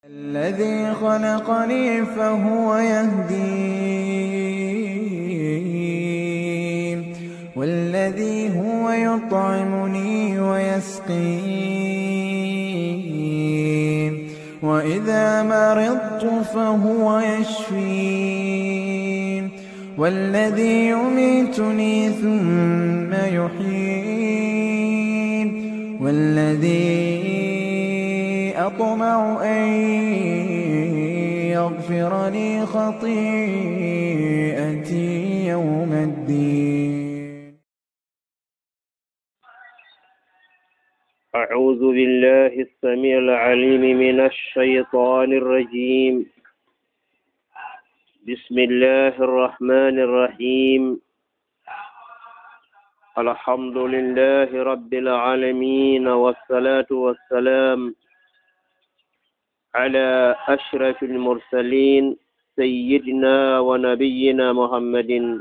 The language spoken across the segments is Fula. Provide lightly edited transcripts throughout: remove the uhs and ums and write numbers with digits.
الذي خلقني فهو يهدين والذي هو يطعمني ويسقين وإذا مرضت فهو يشفين والذي يميتني ثم يحيين والذي أطمع أن يغفر لي خطيئتي يوم الدين. أعوذ بالله السميع العليم من الشيطان الرجيم. بسم الله الرحمن الرحيم. الحمد لله رب العالمين والصلاة والسلام على أشرف المرسلين سيدنا ونبينا محمد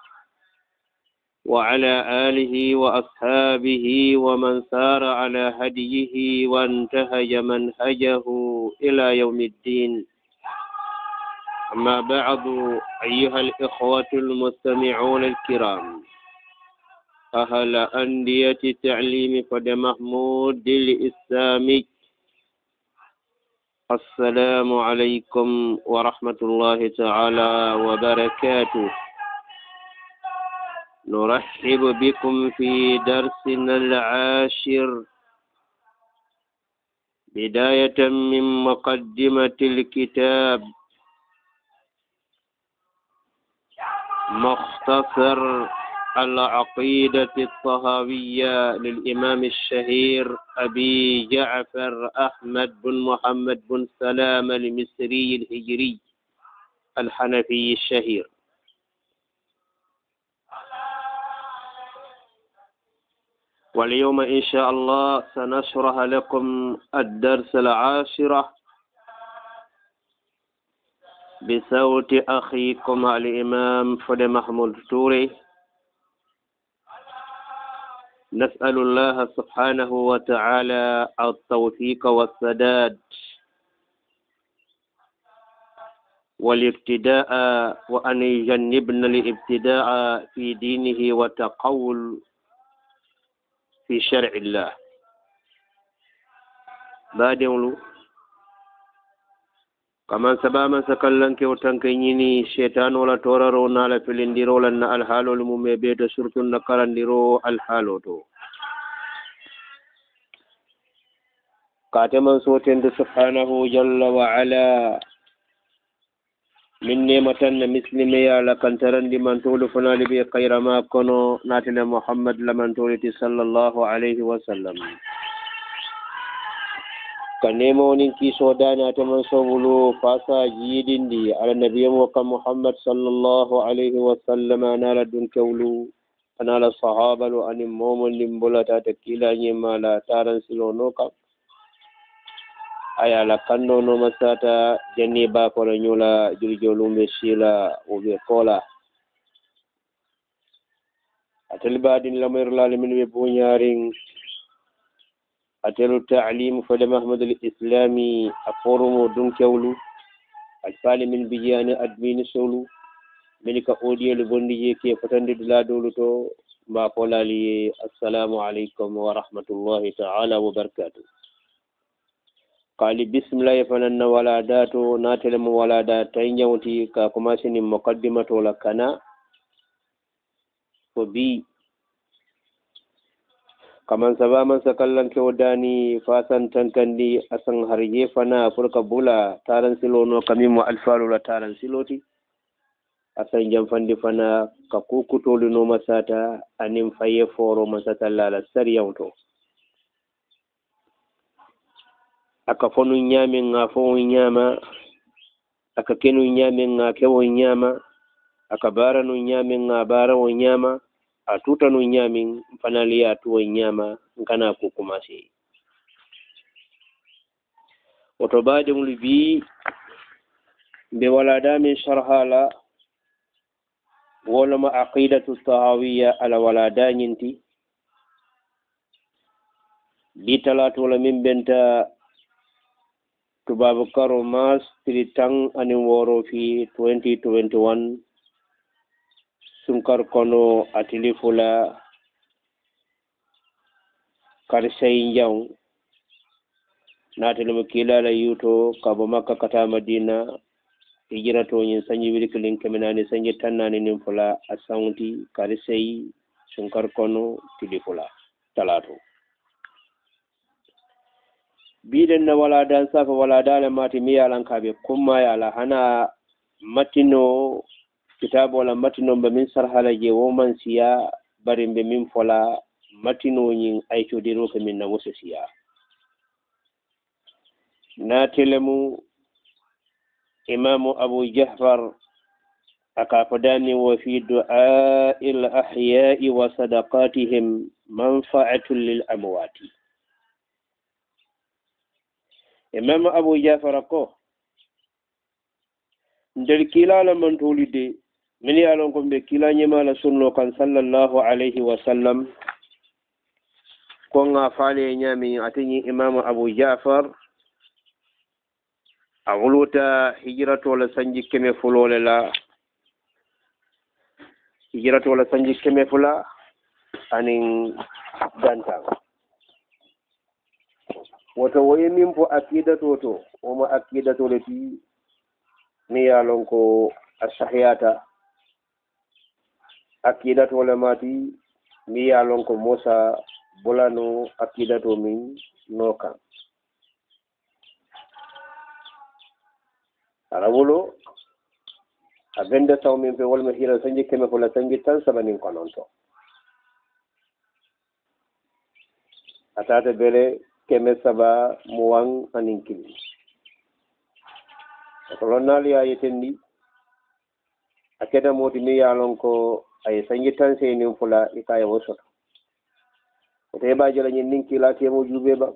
وعلى آله وأصحابه ومن سار على هديه وانتهج منهجه إلى يوم الدين. أما بعد، أيها الإخوة المستمعون الكرام، أهل أندية التعليم فد محمود الإسلامي، السلام عليكم ورحمة الله تعالى وبركاته. نرحب بكم في درسنا العاشر، بداية من مقدمة الكتاب مختصر العقيدة الطهاوية للإمام الشهير أبي جعفر أحمد بن محمد بن سلام المصري الهجري الحنفي الشهير. واليوم إن شاء الله سنشرح لكم الدرس العاشرة بصوت أخيكم الإمام فد محمود توري. نسأل الله سبحانه وتعالى التوفيق والسداد والابتداء، وأن يجنبنا الابتداء في دينه وتقول في شرع الله. بعدين كمان سبا سكالن كي وتنكيني شيطان ولا تورارو نالا فيلنديرو لن الحالو المميبيت سرطو نكالانديرو الحالو تو كاتما سوتين سبحانه جل وعلا من نعمة مسلمية لكنترن دي من تولو فنالي بي خير ما كنو ناتنا محمد لمن تولي صلى الله عليه وسلم. kanemo nin ki sodana taman sobulu fasa jidindi ala nabiyyi Muhammad sallallahu alaihi wa sallam anala dun kawlu anala sahabalu anim momon limbulata takila nyemala taran silono ka ayala kanno no masata janni ba ko nyola jurjolumbe sila obe kola atalbadin lamir lalimin be bunyaring أتلو التعليم فد محمد الإسلامي أفورم دون كولو الفال من بيان أدمين سولو ملك أودي لبندي كيف تندد لا دولتو ما قول لي السلام عليكم ورحمة الله تعالى وبركاته. قال بسم الله فنن ولاداتو ناتلم ولادات تنجوتي كاكماسين مقدمة لكنا فبي kaman saba man sakallan ke wadani fasan tankandi asan harje fana furka bula taran silono kamimo alfalu la taran siloti asan jamfandi fana ka kukutolu no masata anim faye foro masata la sariyawto aka fonu nyame nga fo nyama aka kenu nyame nga kewo nyama aka bara no nyame nga bara wo nyama atuta no nyamin fanali atuwa nyama nkana kukumasi otobade mulbi be wala dami sharhala wala ma aqidatu tahawiyya ala wala danyinti di talatu la min benta tubabu karo mas tritang ani woro fi 2021 sunkar kono atili fula karsay njaw natele mo kilala yuto kabo makka kata madina hijira to nyin sanyi wili kilin kemenani sanyi tannani nin fula asaunti karsay sunkar kono tili fula talato biden na wala dan safa wala dala mati miyalan kabe kuma yala hana matino kitabo la matino be min sarhala je woman siya bari be min fola matino nyin ay codiro ko min na woso siya na telemu imamu abu jahfar akafadani wa fi du'a il ahya'i wa sadaqatihim manfa'atun lil amwati imamu abu jahfar ko nder kilala man tolide min yalon ko be kila nyemala sunno kan sallallahu alaihi wa sallam ko nga faale nyami atini imamu abu jafar awluta hijratu la sanji keme fulole la hijratu la sanji keme fula anin danta woto woyi min fo akidatu to o ma akidatu leti mi yalon ko asahiyata akidatu le mati mi yalon ko Musa bolano akidatu min nokan arawolo abende taw min pe wolma hira sanji keme fula sanji tan sabanin kononto atata bele keme saba muwang anin kili kolonali ya yetendi akeda moti mi yalon ko ay sanji tan sey nin fula ikaya wosoto te ba jela nyin ninki la temo jube ba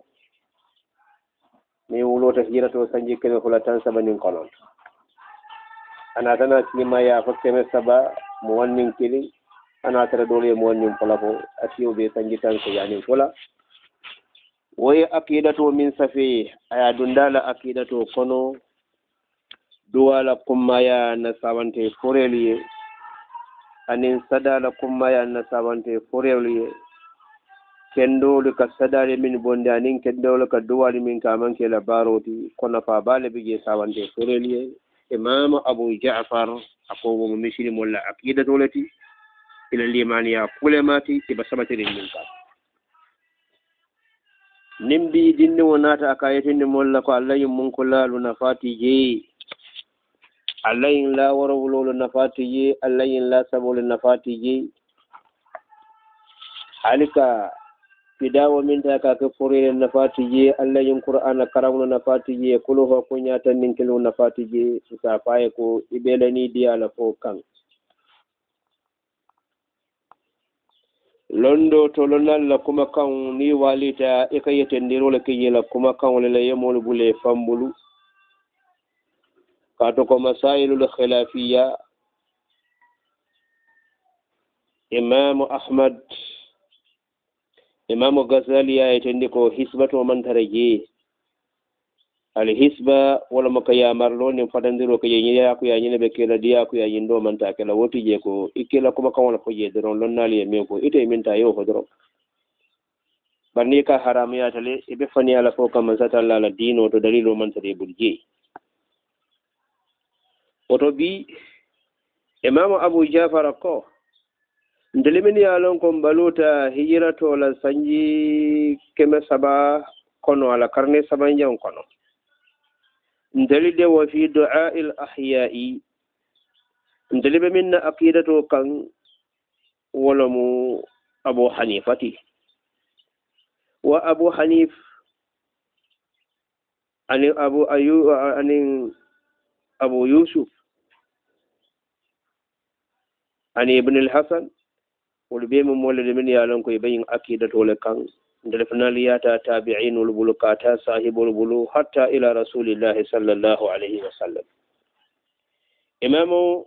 mi wulota hirato sanji keme fula tan saba nin konon ana tana sima ya fa keme saba mo wannin kili ana tara dole mo wannin fula ko asiyo be sanji tan sey yani fula woy akidatu min safi aya dundala akidatu kono duwala kummaya na sabante foreliye anin sadala kummaya na sabante foreliye kendolu ka sadale min bonde anin kendolu ka duwali min ka manke la baroti kono fa bale bije sabante foreliye imam abu ja'far akowo mo misiri molla akidatu lati ila limaniya kulemati tiba sabate min ka nimbi dinni wonata akayetinde molla ko allah yum mun ko lalu nafati je Allah yin la wara wulolu nafati ye Allah yin la sabolu nafati ye halika fidawo min ta ka fure nafati ye Allah yin qur'ana karamno nafati ye kulu ho ko nyata nin kelu nafati ye sa faye ko ibelani dia la fo kan londo to lonal la kuma kan ni walita e kayete ndiro la kiye la kuma kan wala yemol bule fambulu kato ko masailul khilafiyya imam ahmad imam ghazali ya tendi ko hisbatu man taraje al hisba wala makaya marlo ni fadandiro ko yenya ko ya nyine be kala dia ko ya yindo man ta kala woti je ko ikela kuma kan wala ko je don lonnali e men ko ite min ta yo hodro barni ka haram ya tale ibe fani ala fo kam sata la dino to dalilo man tare bulje oto bi imam abu jafar ko ndelimin yalon ko baluta hijrato la sanji keme saba kono ala karne saba njan kono ndalide wa fi du'a al ahya'i ndelibe minna aqidato kan wala mu abu hanifati wa abu hanif ani abu ayu ani abu yusuf ani ibn al-hasan wal be mo mole de min yalon ko bayin akidatu le kan ndel fanaliyata tabi'inul bulukata sahibul bulu hatta ila rasulillah sallallahu alaihi wasallam imamu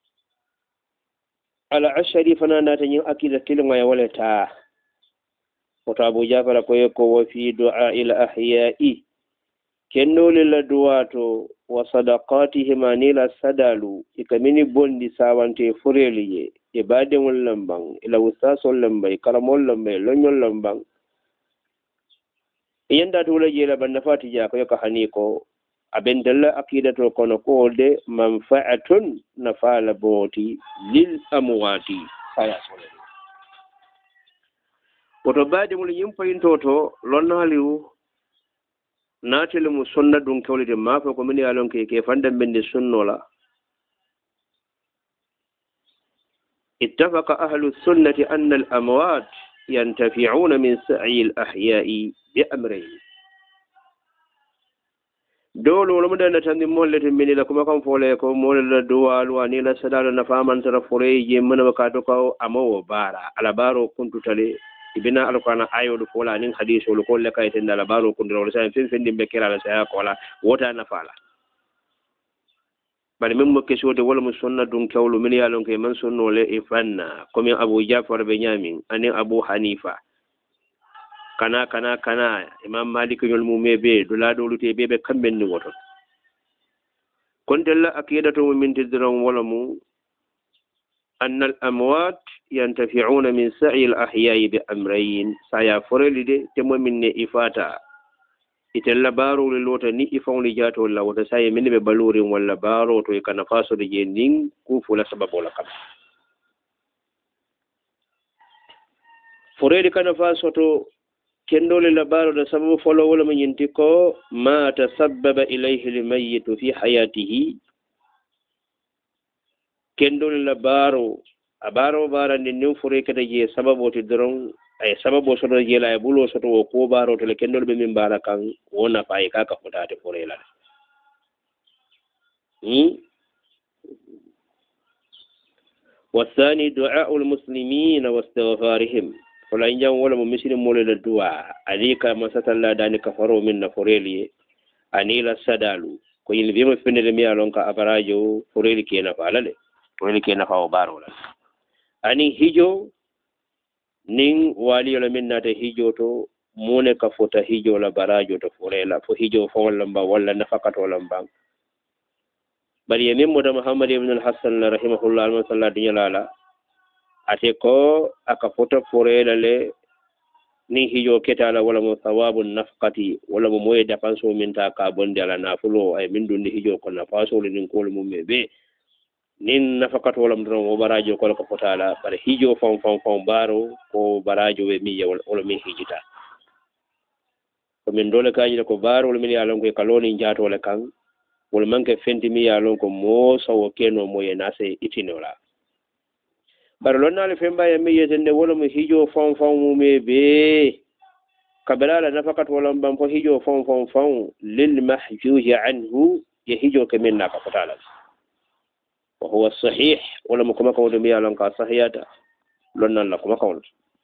ala ashari fanana tan yin akidatu le wala ta wato abu jafar ko wa fi du'a ila ahya'i kendole la duwato wa sadaqatihima nila sadalu ikamini bondi sawante fureliye e badewol lambang ila ustasol lambay karamol lambay lonyol lambang yanda to la jela banda fatija ko yoka haniko aben dalla aqidato kono ko de manfa'atun nafala boti lil amwati saya sole woto badewol yimpayintoto lonnaliu naatele mu sonna ɗum kewlide maafo ko min yalon ke fandan bende sunnola ittafaqa ahlu sunnati anna al amwat yantafi'una min sa'i al ahya'i bi amrayn dolo lo mudan tan mollete min la kuma kan fole ko molla duwalu ani la sadala na faman tara fore je mana ka to ko amawo bara ala baro kuntu tale ibina alqur'ana ayodu fola nin hadithu lo kolle kayte ndala baro kundiro wala sa fen fendi be kirala sa ko wala wota na fala bari mem mo kesode wala mo sonna dum kawlu min yalon ke man sonno le e fanna comme Abu Ja'far be nyamin ani Abu Hanifa kana Imam Malik yol mu mebe dula dolute bebe kamben ni woto kon della akidatu min tidron wala mu أن الأموات ينتفعون من سعي الأحياء بأمرين سايا فرلده تم من إفاتا إتلا بارو للوتا ني إفون لجاتو ولا وتسايا من ببالور ولا بارو تو يكنا فاسو لجينين كوفو لا سبب ولا قبل فريد كنا فاسو تو كندو للبارو دا سبب فلو ولا من ينتكو ما تسبب إليه الميت في حياته kendol la baro abaro barande nin fure kata je sababu to dron ay sababu so do je la bulo so to ko baro to le kendol be min barakan wona fay kaka fotate fure la والثاني دعاء المسلمين واستغفارهم فلا ينجم ولا مسلم ولا الدعاء عليك ما ستلا داني كفروا من فريلي اني لا سدالو ko yin be mo fenere mi alon ka abarajo fureli kena falale wani ke nafa wa baro la ani hijo nin wali la minna ta hijo to mone ka fota hijo la barajo to furela fo hijo fo lamba wala nafaqato lamba bari yemin mo da Muhammad ibn al-Hasan rahimahullah sallallahu alaihi wa ate ko aka fota furela le ni hijo ketala wala mo thawabun nafqati wala mo moye dapanso min ta ka bonde ala nafulo ay min dundi hijo ko nafaso le nin ko mo mebe nin nafaqatu wala mdron o barajo ko ko potala bare hijo fon baro ko barajo we mi wala mi hijita ko min dole kaji ko baro min ya lon ko kaloni jato le kan wala manke fenti mi ya lon ko mo sawo keno mo yenase itinola bare lonna le femba ya mi yetende wala mi hijo fon mu me be kabala nafaqatu wala mbam fo hijo fon lil mahjuji anhu ya hijo ke min naka potala وهو الصحيح ولا مكما كون دمي على انك صحيحاتا لنا لكم كون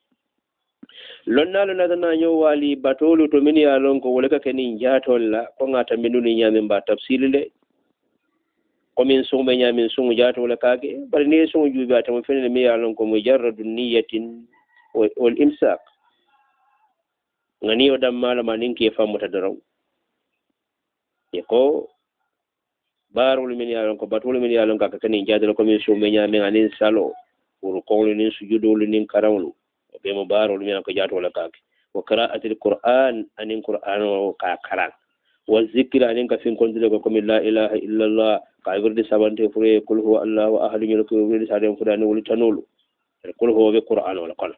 لنا لنا نيو والي باتولو تو مني على انك ولك كني جاتول لا كون اتا منوني نيامن با تفصيل له كومين سوم نيامن سوم جاتول كاكي بل ني سوم جوبي اتا فين مي على انك مجرد النيه والامساك ngani odam malama ninki famuta daraw yeko barul min yalon ko batul min yalon ka kani jadal ko min sume nyame anin salo pour ko nin sujudul nin karawlu be mo barul min ko jato la kake wa qira'atil qur'an anin qur'an o ka karan wa zikra anin ka fin konde ko min la ilaha illa allah ka wirde sabante fure kul huwa allah ahad ñu ko wirde sadem fudani wuli tanulu kul huwa be qur'an wala qal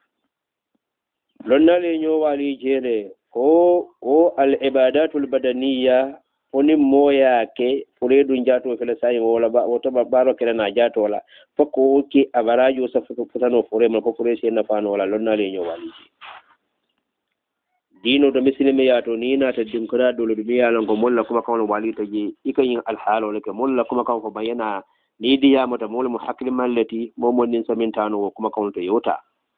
lonnale ñoo wali jere ko al ibadatul badaniyya oni moya ke furedu jato fele sai wala ba woto baro kala na jato wala fako ke abarajo sa futano fure ma ko fure se na fano wala lonna le nyo wali dino do misilime yato ni na ta dinkura dole dumi yalan ko molla kuma kan wali ta je ikayin alhalo lake molla kuma kan ko bayana ni diya mata molla mu hakli mallati momon samin tano kuma kan to yota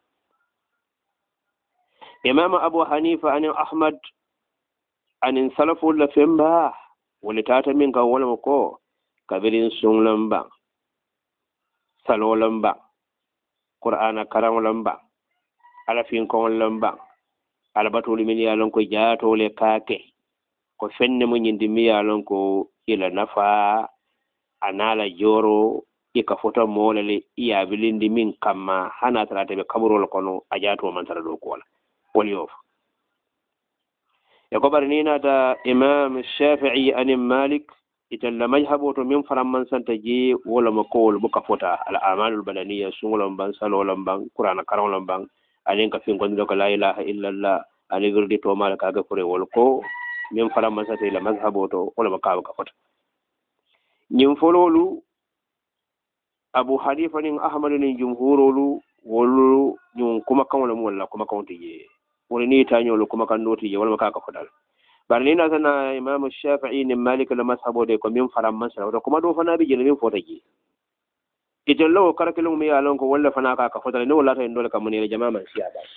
imam abu hanifa an ahmad an salafu la femba wala tata min kan wala ko kabirin sun lamba salo lamba qur'ana karam lamba ala fin kon lamba ala batuli min yalon ko jaato le kake ko fenne mo ñindi mi yalon ko ila nafa anala joro ika foto molale iya bilindi min kamma hana tarata be kaburol kono ajato man tara do kola wal yof ya ko barni nata imam shafi'i an malik italla majhabu to min faram man santa je wala makol buka fota al amalul badaniya sungolom ban salolom ban qur'ana karolom ban alen ka fin gondo ko la ilaha illa allah ali gurdi to mala kaga fure wol ko min faram man santa ila mazhabu to wala makaw ka fota nyim fololu abu hanifa nin ahmad nin jumhurolu wolu nyum kuma kan wala wala kuma kan tiye wala ni ta nyolo kuma kan noti je wala maka ka fodal bar ni na sana imam shafi'i nin malik la mashabo de ko min faram masala to kuma do fana bi je min fota je idan law karakelum mi alon ko wala fana ka fodal ne wala ta ndole kam ne jama'a man siya ba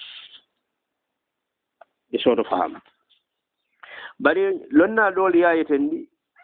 de soto faham bari lonna dol ya yetendi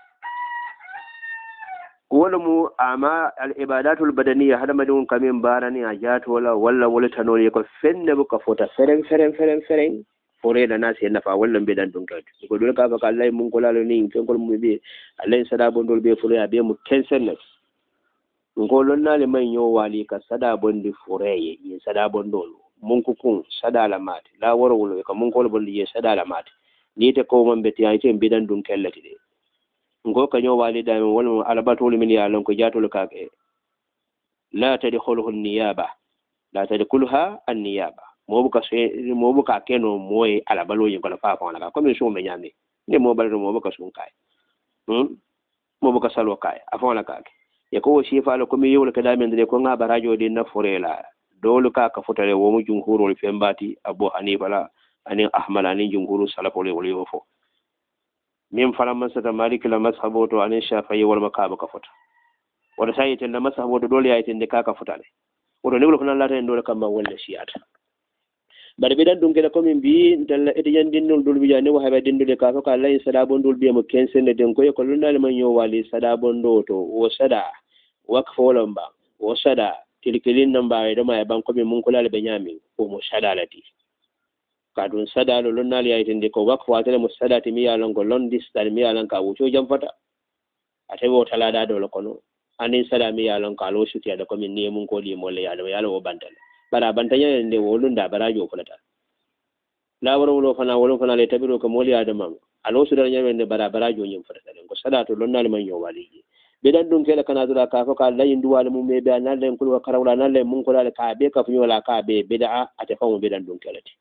ولمو أما العبادات البدنية هذا ما دون كمين باراني أجات ولا تنولي يكون فن بك فوتا فرن فوري الناس ينفع ولا بدن دون كذا يقول لك أبغى الله منقول على نين كنقول مبي الله سدابون دول بيفوري أبي مكنسل نفس نقول لنا لما ينوالي كسدابون دي فوري يسدابون دول منكون سدالمات لا ورولو كمنقول بندي سدالمات نيتكو من بتيانتين بدن دون كلا تدي ngo kanyo walida min wal alabatul min ya lon ko jatul kake la tadkhuluhu an-niyaba la tadkhuluha an-niyaba mo buka keno moy alabalo yin ko fa fa na ko min so me nyame ne mo baldo mo buka sun kai mo buka salo kai afon la kake e ko shi fa la ko mi yewul ka damen de ko nga barajo de na forela dolu ka ka futale wo mu jumhurul fembati abu hanifa la ani ahmad ani jumhuru salafole wali wofo min falamman sata malik la mazhabu to anin shafi'i wal makaba ka fota wala sai tan la mazhabu to dole yayin de ka fota ne wodo ne ko nan lata en dole kam wala shiyata bare bidan dum kala ko min bi dalla etiyan dinnul dul bi jani wa haba dindude ka ka lay sada bondul bi mo kensende den ko ko lundal man yo wali sada bondo to o sada wakfo lomba o sada tilkilin namba e do ma ban ko min mun kula le be nyami ko mo sada lati kadun sadalo lonnali aytende ko wakfo atele mo sadati mi yalan ko londis dal mi yalan ka wuco jam fata atebo talada do kono anin sada mi yalan ka lo shuti ada ko min ni mun ko li mo le yalo wo bantal bara bantanya nde wolunda barajo fulata la woro fana le tabiro ko moli adamam alo sudal nyamende barajo nyim fata ko sadato lonnali man yo waliji bedan dum kela kana dura ka fa ka layin duwal mum me be analle ko karawla nalle mun ko la ka be ka funyola ka be bid'a ate famu bedan dum kelati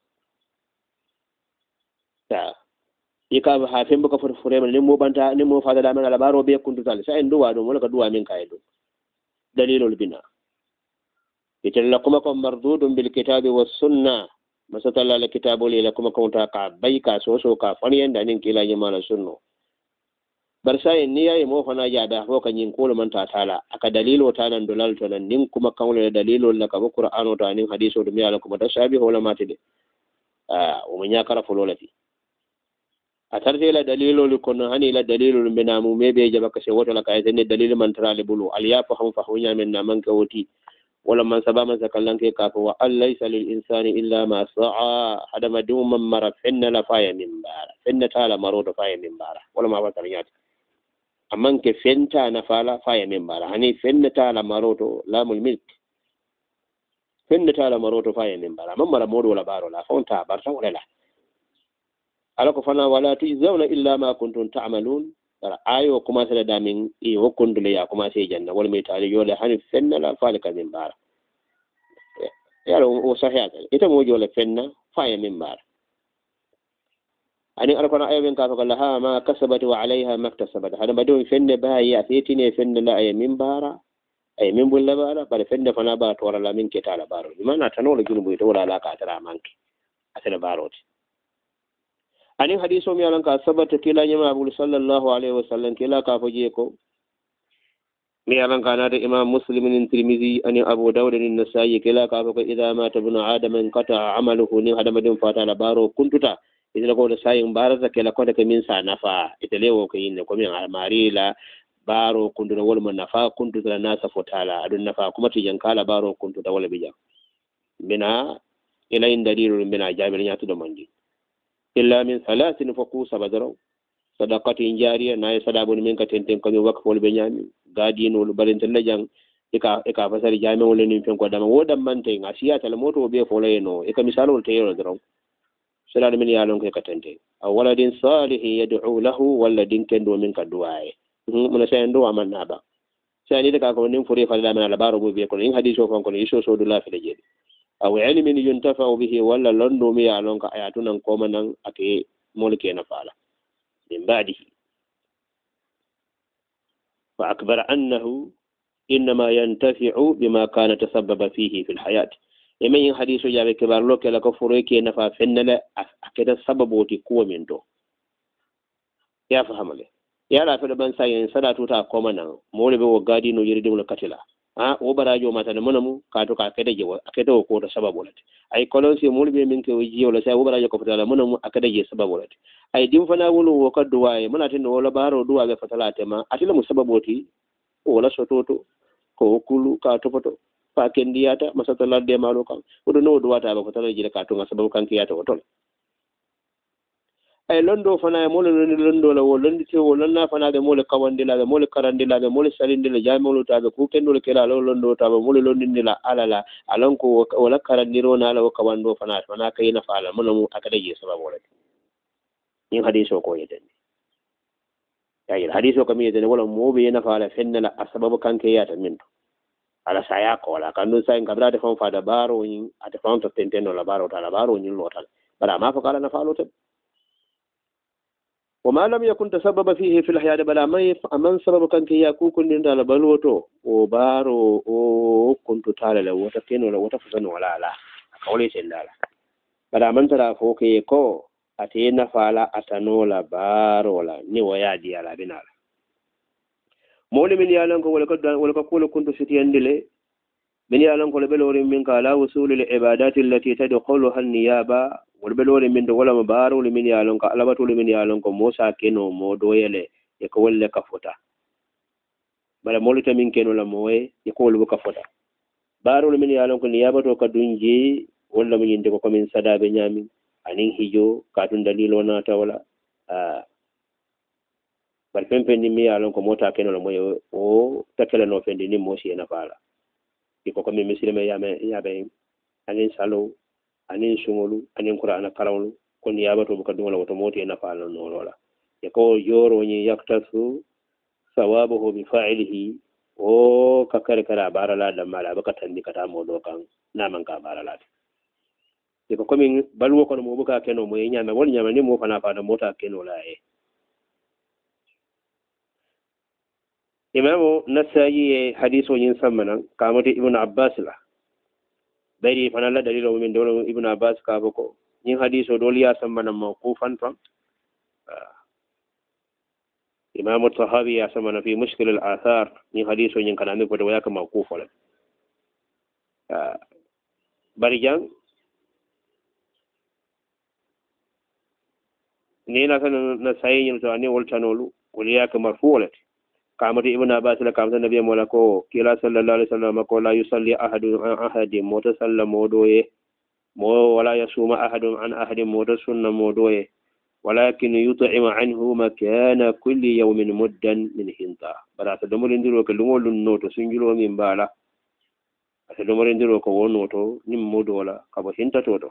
yika ha fembo ka foto furema ni mo banta ni mo fada da men ala baro be kuntu tal sa en duwa do mo ka duwa min kaydo dalilul bina italla kuma ko mardudun bil kitabi was sunna masatalla al kitabu li lakum kunta ka bayka so ka fani yanda nin kila jama'a sunno bar sai ni yayi mo fana ya da ho kan yin kolo man ta tala aka dalilo tanan dolal to nan nin kuma kawle dalilo la ka qur'ano to nin hadiso dum ya lakum da sabi wala matide o mun ya kara fololati atarte la dalilolu kono hani la dalilolu benamu mebe jaba kase woto la kayene dalil man trale bulu aliya fa hum fa hunya men man ka woti wala man sabama zakallanke ka wa allaysa lil insani illa ma sa'a hada madum man mara finna la faya min bara finna tala marodo faya min bara wala ma watar nyati amman ke fenta na fala faya min bara hani finna tala marodo lamul milk finna tala marodo faya min bara man mara modo wala baro la fonta barta wala la alako fana wala tujzauna illa ma kuntum ta'malun tara ayo kuma sala damin e wokondule ya kuma sai janna wala mai tare yole hani fenna la falika min bara yaro o sahiya ita mo jole fenna faya min bara ani alko na ayo ben ka fa laha ma kasabat wa alaiha maktasabat hada badon fenne bayi afetine fenne la ay min bara ay min bulla bara bare fenne fana ba to wala min ke tala baro mana tanolo junubu to wala la ka tara manki asala baroti ani hadiso mi alan ka sabata kila nyama abul sallallahu alaihi wasallam kila ka faje ko mi alan ka na da imam muslim nin tirmidhi ani abu dawud nin nasai kila ka fa ko idza mata ibn adam qata amaluhu ni hada madin fata la baro kuntuta idan ko da sayin barata kila ko da kamin sa nafa ita lewo ko yin ko min almarila baro kuntuta wal man nafa kuntuta nasa fotala adun nafa kuma tijan kala baro kuntuta wala bija bina ila in dalilun bina jabir nyatu do manji illa min salasin faqusa badaro sadaqati jariya na sadabun min ka tenten ko wakfol be nyami gadino lu balentella jang e ka fasari jami wala nin fen ko dama wodam mante ngasiya tala moto be folayno e ka misalo te yoro dron sala min ya lon ko ka tente aw waladin salih yad'u lahu waladin kendo min ka duwaye mun sa ndo amanna ba sani daga ko nin fure falla man labaro bo be ko in hadiso kon ko iso so do la fele jedi aw ilmin yuntafa bihi walla londo mi ya lon ka ayatunan ko manan ake molke na fala min ba'dihi fa akbar annahu إنما ينتفع بما كان تسبب فيه في الحياة يمين حديث جاب كبار لوك لك فريكي نفا فنلا أكيد سببوتي قوة من دو يا فهم لي يا لا فل بن ساين سدا توتا كومانا مولي بو غادي نو يريد ولا كتلا وبراجو ما تن منمو كاتو كاكيد جو أكيد وكو سبب ولد أي كولونسي مولي بي منك ويجي ولا سا وبراجو كفتلا منمو أكيد جي سبب ولد أي ديم فنا ولو وكدواي مناتين ولا بارو دوا بفتلا تما أتلا مسببوتي ولا سوتوتو ko kulu ka topoto pa kendiyata masatala de malo kan odo no do wata ba ko tan jira ka to sababu kan kiyata o ton ay londo fana mo londo la wo londi te wo lonna fana de mo le kawande la mo le karande la mo le salinde la jamolo ta ko kendo le kala londo ta mo le londi la alala alon ko wala karandiro na la kawando fana kay na fala mo no akada je sababu wala ni hadiso ko yeden ay hadiso kam yeden wala mo be na fala fenna la sababu kan kiyata min ala saya ko la kanu sai ngabra de fon fada baro yin ate fon to tenteno la baro ta la baro yin lotal bara ma fa kala na falo te وما لم يكن تسبب فيه في الحياة بلا ما من سبب كان كي يكون من دال بلوتو وبارو او كنت تعالى لو وتكين ولا وتفسن ولا لا قولي سندالا بلا من ترى فوكي كو اتينا فالا اتنولا بارو لا ني ويادي على بنال مولي من يالنكو ولا كل كنت ستيندله من يالنكو لبلور من قال وصول العبادات التي تدخلها النيابه والبلور من ولا مبارو لمن يالنكو علبتو لمن يالنكو موسى كينو مودويله يكول كفوتا بلا مولي تمين كينو لموي يكول كفوتا بارو لمن يالنكو نيابتو كدونجي ولا من يندكو كمن سدا بنيامين anin hijo katun dalilo na tawala bal pempe ni mi alon ko mota keno mo o takela no fendi ni mo si na fala iko ko mi misilme yabe anin salo anin sungolu anin qur'ana karawlu kon yabato bu kadum wala to moti na fala no wala e ko yoro ni yaktasu sawabuhu bi fa'ilihi o kakare kara barala da mala baka tandi kata mo do kan naman ka barala ko komin balwo kono mo buka keno mo nyama wol nyama ni mo fana fana mota keno la imamu nasayi hadiso yin samana kamati ibnu abbas la bari fana la dalilo min dolo ibnu abbas ka boko yin hadiso doliya samana mawqufan tam imamu tahawi ya samana fi mushkil al athar yin hadiso yin kana mi ko waya ka mawquf wala bari jang نينا كان نسايين تواني ولتانولو ولياك مرفوعة كامت ابن عباس لكامت النبي مولكو كلا صلى الله عليه وسلم قال لا يصلي أحد عن أحد متصلى مودوه ولا يصوم أحد عن أحد متصنى مودوه ولكن يطعم عنه مكان كل يوم مدا من هنتا بلا تدمر اندرو كلمول النوت سنجلو من بالا تدمر اندرو كونوتو نمودولا كبو هنتا توتو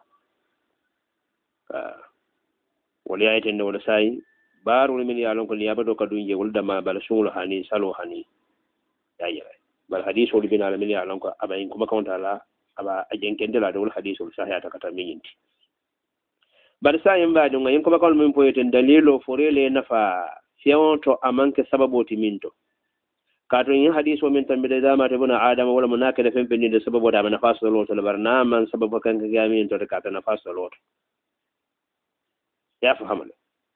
wala ayten wala sai baru min ya lon ko liyabato kadunje wala dama bala sungul hani salo hani yayira bal hadith wala bin ala min ya lon ko aba in kuma kawta la aba ajenkende la dol hadith wala sahaya takata minti bal sai mba dunga in kuma kawal min poyeten dalilo forele nafa fiyanto amanke sababoti minto kato yin hadith min tambe da ma tabuna adam wala munaka da fembe ni da sababu da na faso lo to barnaman sababu kan ga min to da kata na faso lo يا فهمنا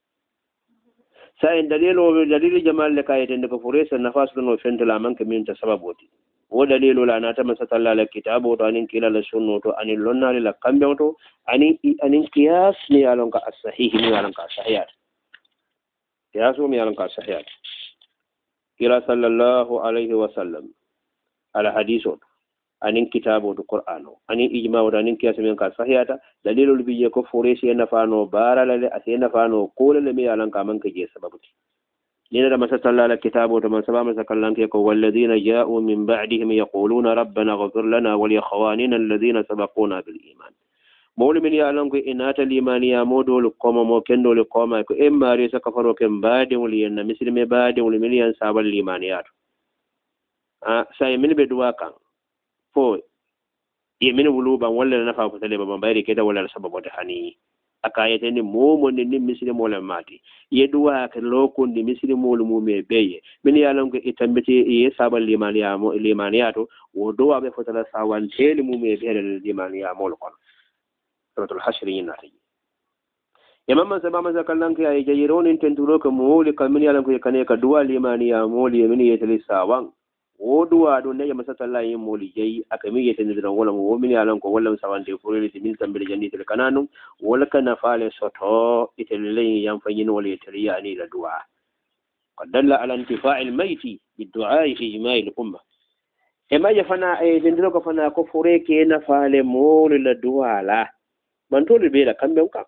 ساين دليل جمال لك يتندك فريس النفاس لنو فنت لا منك من تسببوتي ودليل لا ناتم ستلا الكتاب وأن كلا السنة أن لنا للكم بيوتو أن قياس ميالونك الصحيح ميالونك الصحيحات قياس ميالونك الصحيحات كلا صلى الله عليه وسلم على حديثه anin kitabo do qur'ano anin ijma wa anin kiyas men ka sahiyata dalilul biye ko foresi na fano baralale asena fano kolale me yalan ka man ka je sababuti nina da masatalla la kitabo to man sabama sakallan ke ko walladina ja'u min ba'dihim yaquluna rabbana ighfir lana wa li ikhwanina alladhina sabaquna bil iman mawli min yalan ko inata limaniya modol koma mo kendol koma ko e mari saka faro ken baade wali en muslime baade wali min yan sabal limaniyatu sai min be duwa kan fo ye min wuluban walla nafa ko tale babban bayri keda walla sababu da hani akayete ni momo ni mislimo le mati ye duwa kan loko ni mislimo lu mume beye min yalan ko itambete ye sabal limaniyato wo duwa be fotala sawan tele mume bere limaniya mol kon suratul hashr yinati yamma sabama zakallan ka ay jayironin tentulo ko moli kan min yalan ko kane ka duwa limaniya moli min yetali sawan woduwa do ne yamma satalla yin moli jayi akami yete ne dan wala mo min yalan ko wala sawande furele min tambele jandi tel kananu wala kana fale soto itelle yam fanyin wala itelle yani la du'a qad dalla ala intifa'il mayti bid-du'a fi ijma'il umma ema yafana e dindiro ko fana ko fureke na fale moli la du'a la man to be la kambe ka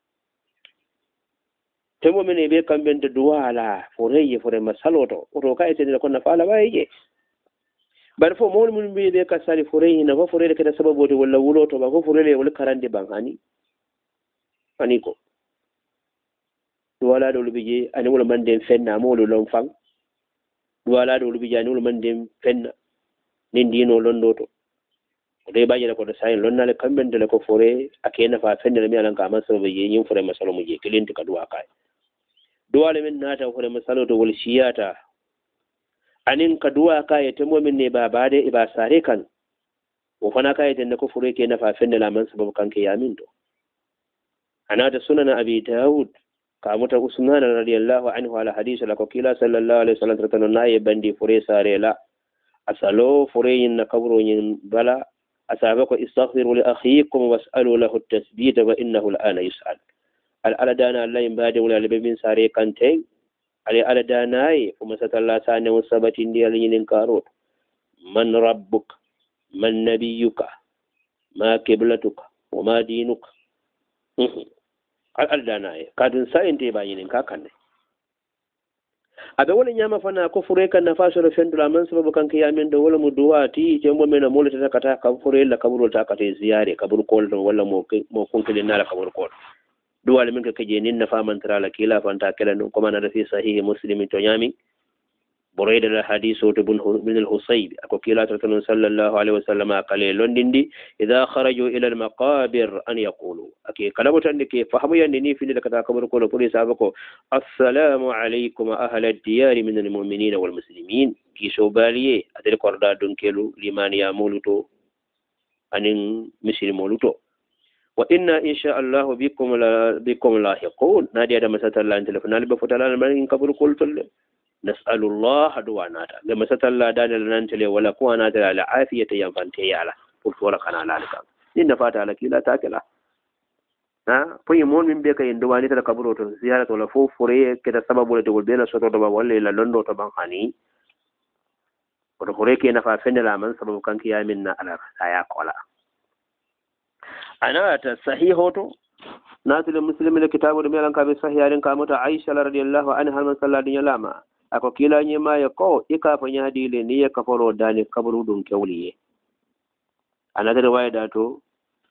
temo men be kambe de du'a la fureye fure masaloto oto ka ite ko na fala waye bar fo mol mun bi de ka sali fureyi na fo furele kada sababu de wala wuloto ba fo furele wala karande ban hani ko wala do lubije ani wala man den fenna mo lo lon fang wala do lubije ani wala man den fenna nin dino londoto de baje ko do sayin lonnale kamben de ko fure akena fa fenna mi alan ka masabe ye yin fure masalo mu je kilinti ka duwa kai duwale min nata fure masalo to wal shiyata anin ka duwa kaye temo min ne ba bade iba sare kan o fana kaye tan ko fure ke na fa fenne la man sababu kan ke yamin do ana da sunan abi daud ka muta usman radiyallahu anhu ala hadith la ko kila sallallahu alaihi wasallam tan naye bandi fure sare la asalo fure yin na kabro yin bala asaba ko istaghfiru li akhikum was'alu lahu at-tasbit wa innahu al-ana yus'al al-aladana allah bade wala bin sare kan tay ali ala danayi kuma satalla sane wasabati ndi ali nyinin karot man rabbuk man nabiyuka ma qiblatuka wa ma dinuka al danayi kadun sayinte ba nyinin ka kanne abe wala nyama fana ko fure kan na faso le fendula man sababu kan kiyamen do wala mu duwati te mo mena mo le takata ka fure la kaburu takata ziyare kaburu kol wala mo kunkele na la kaburu kol duwale min ka kaje nin na faman tara la kila fanta kala no kuma na da fi sahih muslim to yami burayda al hadithu bin al husayb ako kila tartun sallallahu alaihi wasallam qale londindi idha kharaju ila al maqabir an yaqulu ake kalabutan dike fahamu yandi ni fi da kata kabar ko puli sabako assalamu alaikum ahla ad diyar min al mu'minin wal muslimin ki shobaliye adel korda don kelu limaniya moluto anin muslimoluto wa inna insha Allah bikum lahiqun nadi ada masatalla telefon ali bafutala man kabur kultul nas'alullah duwanata ga masatalla danal nan tele wala ko anata ala afiyata yanfante yala furtora kana lalika inna fata ala kila takala po yimon min be kay duwani ta kaburo to ziyaratu la fo fure ke da sababu le to bela soto do ba walla la londo to ban hani ko fure ke na fa fendela man sababu kan kiyamin na ala aya kola ana ta sahihoto natul muslimin kitabu da melan ka be sahiharin ka mata aisha radhiyallahu anha man sallallahu alama ako kila nyema ya ko ika fanya dile ne ya kafaro dani kaburu dun kewliye ana da riwaya da to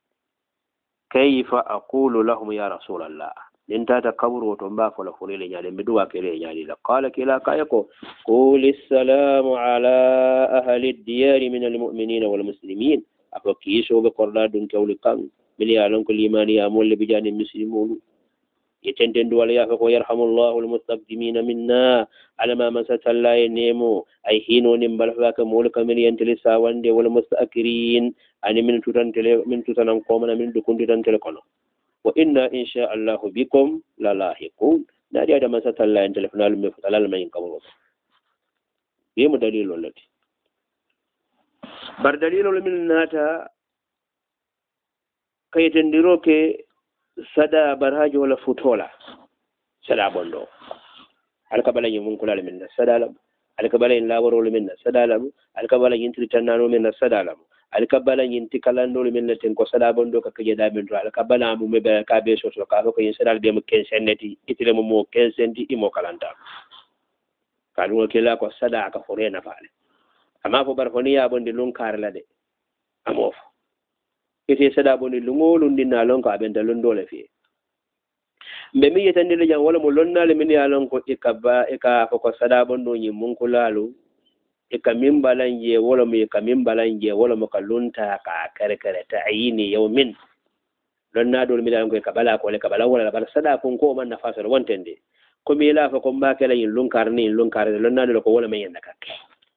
kayfa aqulu lahum ya rasulullah din ta kaburu to ba fa la fulile nyale miduwa kele nyale la qala kila kayako qul assalamu ala ahli ad-diyar min al-mu'minin wal muslimin ako kiso be korda dun kewli kan mili alon ko limani ya molle bijani muslimolu yetenden wala ya ko yarhamullahu almustaqdimin minna ala ma masatalla nemo ay hino nim balfa ka mol kamil yentele sawande wala mustakirin ani min tutan ko mana min dukundi tan tele kono wa inna insha Allah bikum la lahiqun nadi ada masatalla yentele fanal me fatalal may kaburo yemo dalilo lati bar dalilo min nata kayitendiro ke sada barhajo wala futola sada bondo alkabala yimun kulal minna sadalam alkabala in lawarol minna sadalam alkabala yintri tannano minna sadalam alkabala nyinti kalando min latin ko sada bondo ka kaje da min to alkabala mu me be ka be so to ka ko yin sada be mu ken seneti itile mo ken senti imo kalanta kanu ke la ko sada ka fore na faale amma fo bar foni ya bondi lun kar la de amof ite sada bondi lungolun dinna lon ka ben dalon dole fi mbe mi yetande le jang wala mo lonnale min ya lon ko ikaba ika ko sada bondo nyi mun kulalu ika min balanje wala mo ika min balanje wala mo kalunta ka kare kare ta ayini yawmin lonna dol mi dan ko kabala ko le kabala wala bal sada ko man nafasar wontende ko mi la fa ko mbake la yin lunkar lonna dol ko wala men yanda kakke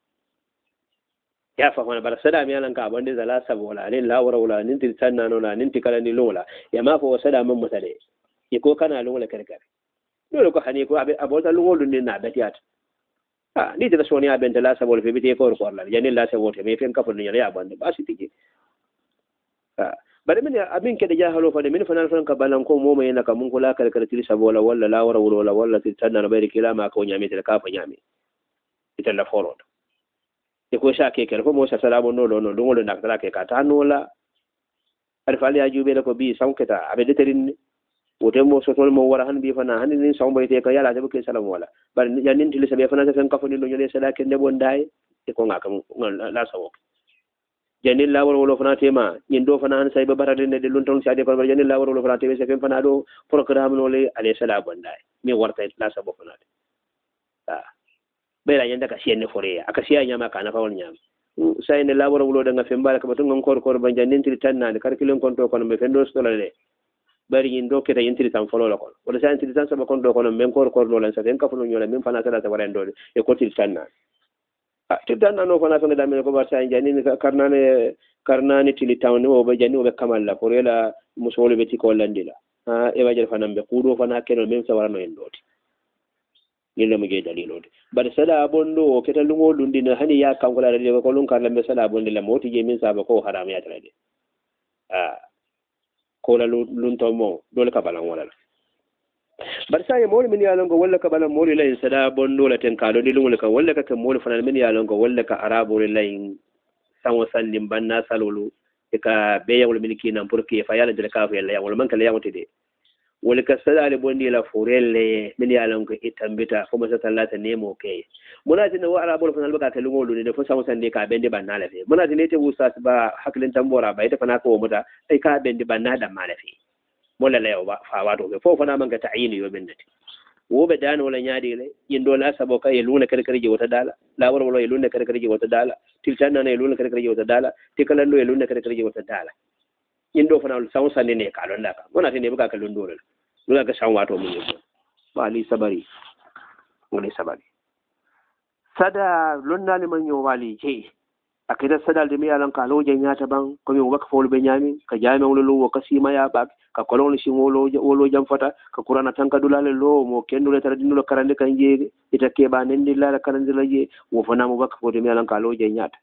ya fa wala bal sada mi alan ka bande zala sab wala lin la wala nin til sanna no la nin tikala ni lola ya ma fa sada man mutade ko kana lungola kare kare dole ko hani ko abota lungolu ni na betiyat ni da soni aben la sabol fe bite ko la yani la sabol me fen kafo ni ya bande basi tigi bare min abin ke da jahalo fa de min fanan fan ka balan ko mo yana ka mun kula kare kare tiri sabola walla la wala titanna na bayri kilama ko nyame te ka fa nyame ita la foro ko sha ke ko mo sa salamo no lungolu na kala ke ka tanola arfali ajube ko bi sanketa abe deterin wote mo sotol mo wara han bi fana han ni sawbo te ka yala te buke salam wala bar ya nin tili sabe fana fen kafo ni no nyole sada ken de bon dai e ko ngaka la sawo janil la wala fana tema nyin do fana han say ba barade ne de lun ton sade ko janil la wala fana tema se fen fana do programme no le ale sada bon dai mi warta la sabo fana be la yanda ka sienne fore aka siya nyama kana fa won nyam say ne la wala da nga fen bala ka batun ngor ban janin tili tan na kar kilon konto kono me fen do stolale bari yin do keta yintiri tan folo la kon wala sa yintiri tan sama kon do kono men kor no lan sa den ka funo nyola men fana tala ta waren do e ko til tan na til tan no fana fana da men ko bar sa jani karnane tili tan o be jani o be kamal la ko rela musolo be ti ko landila e wajal fana be kudo fana keno men sa warano en doti yelle mo ge dalilode bari sada bondo o keta lungo lundina hani ya kan ko la de ko lun karla be sada bondo la moti je min sa ba ko haram ya tala de ko la lunto mo dole ka balan wala bar sa ya mol min ya longo walla ka balan mol la sada bondo la ten ka do dilul ka walla ka mol fana min ya longo walla ka arabo la in sanwo sallim banna salulu e ka be yawul min ki nan pour que fa yalla de ka fa yalla yawul man ka la yawote de wala ka sada le bondi la forelle min ya longo itambita ko ma satallata nemo ke munati ne wa arabo fana ba ka lungo lu ne fo sanwo sande ka bende banna la fe munati ne te wusa ba haklin tambora ba ita fana ko muta ai ka bende banna da malafi mola la yawa fa wato be fo fana man ka ta'yini yo bendati wo be dan wala nyaadi le yindo la sabo ka yeluna kare kare je wata dala la wala yeluna kare kare je wata dala tiltanna ne yeluna kare kare je wata dala tikalando yeluna kare kare je wata dala yindo fana sanwo sande ne ka lon da ka munati ne buka ka londo le lula ka sanwo wato mun yebo ba ali sabari ngole sabari sada lonnali man yo wali je akida sadal de mi alan ka loje nyata ban ko mi waka folu be nyami ka jami wolo lo ka sima ya bak ka kolon shi wolo jam fata ka qur'ana tan ka dulale lo mo kendo le tar dinulo karande kan je ita ke ba nendi la karande la je wo fana mo waka folu de mi alan ka loje nyata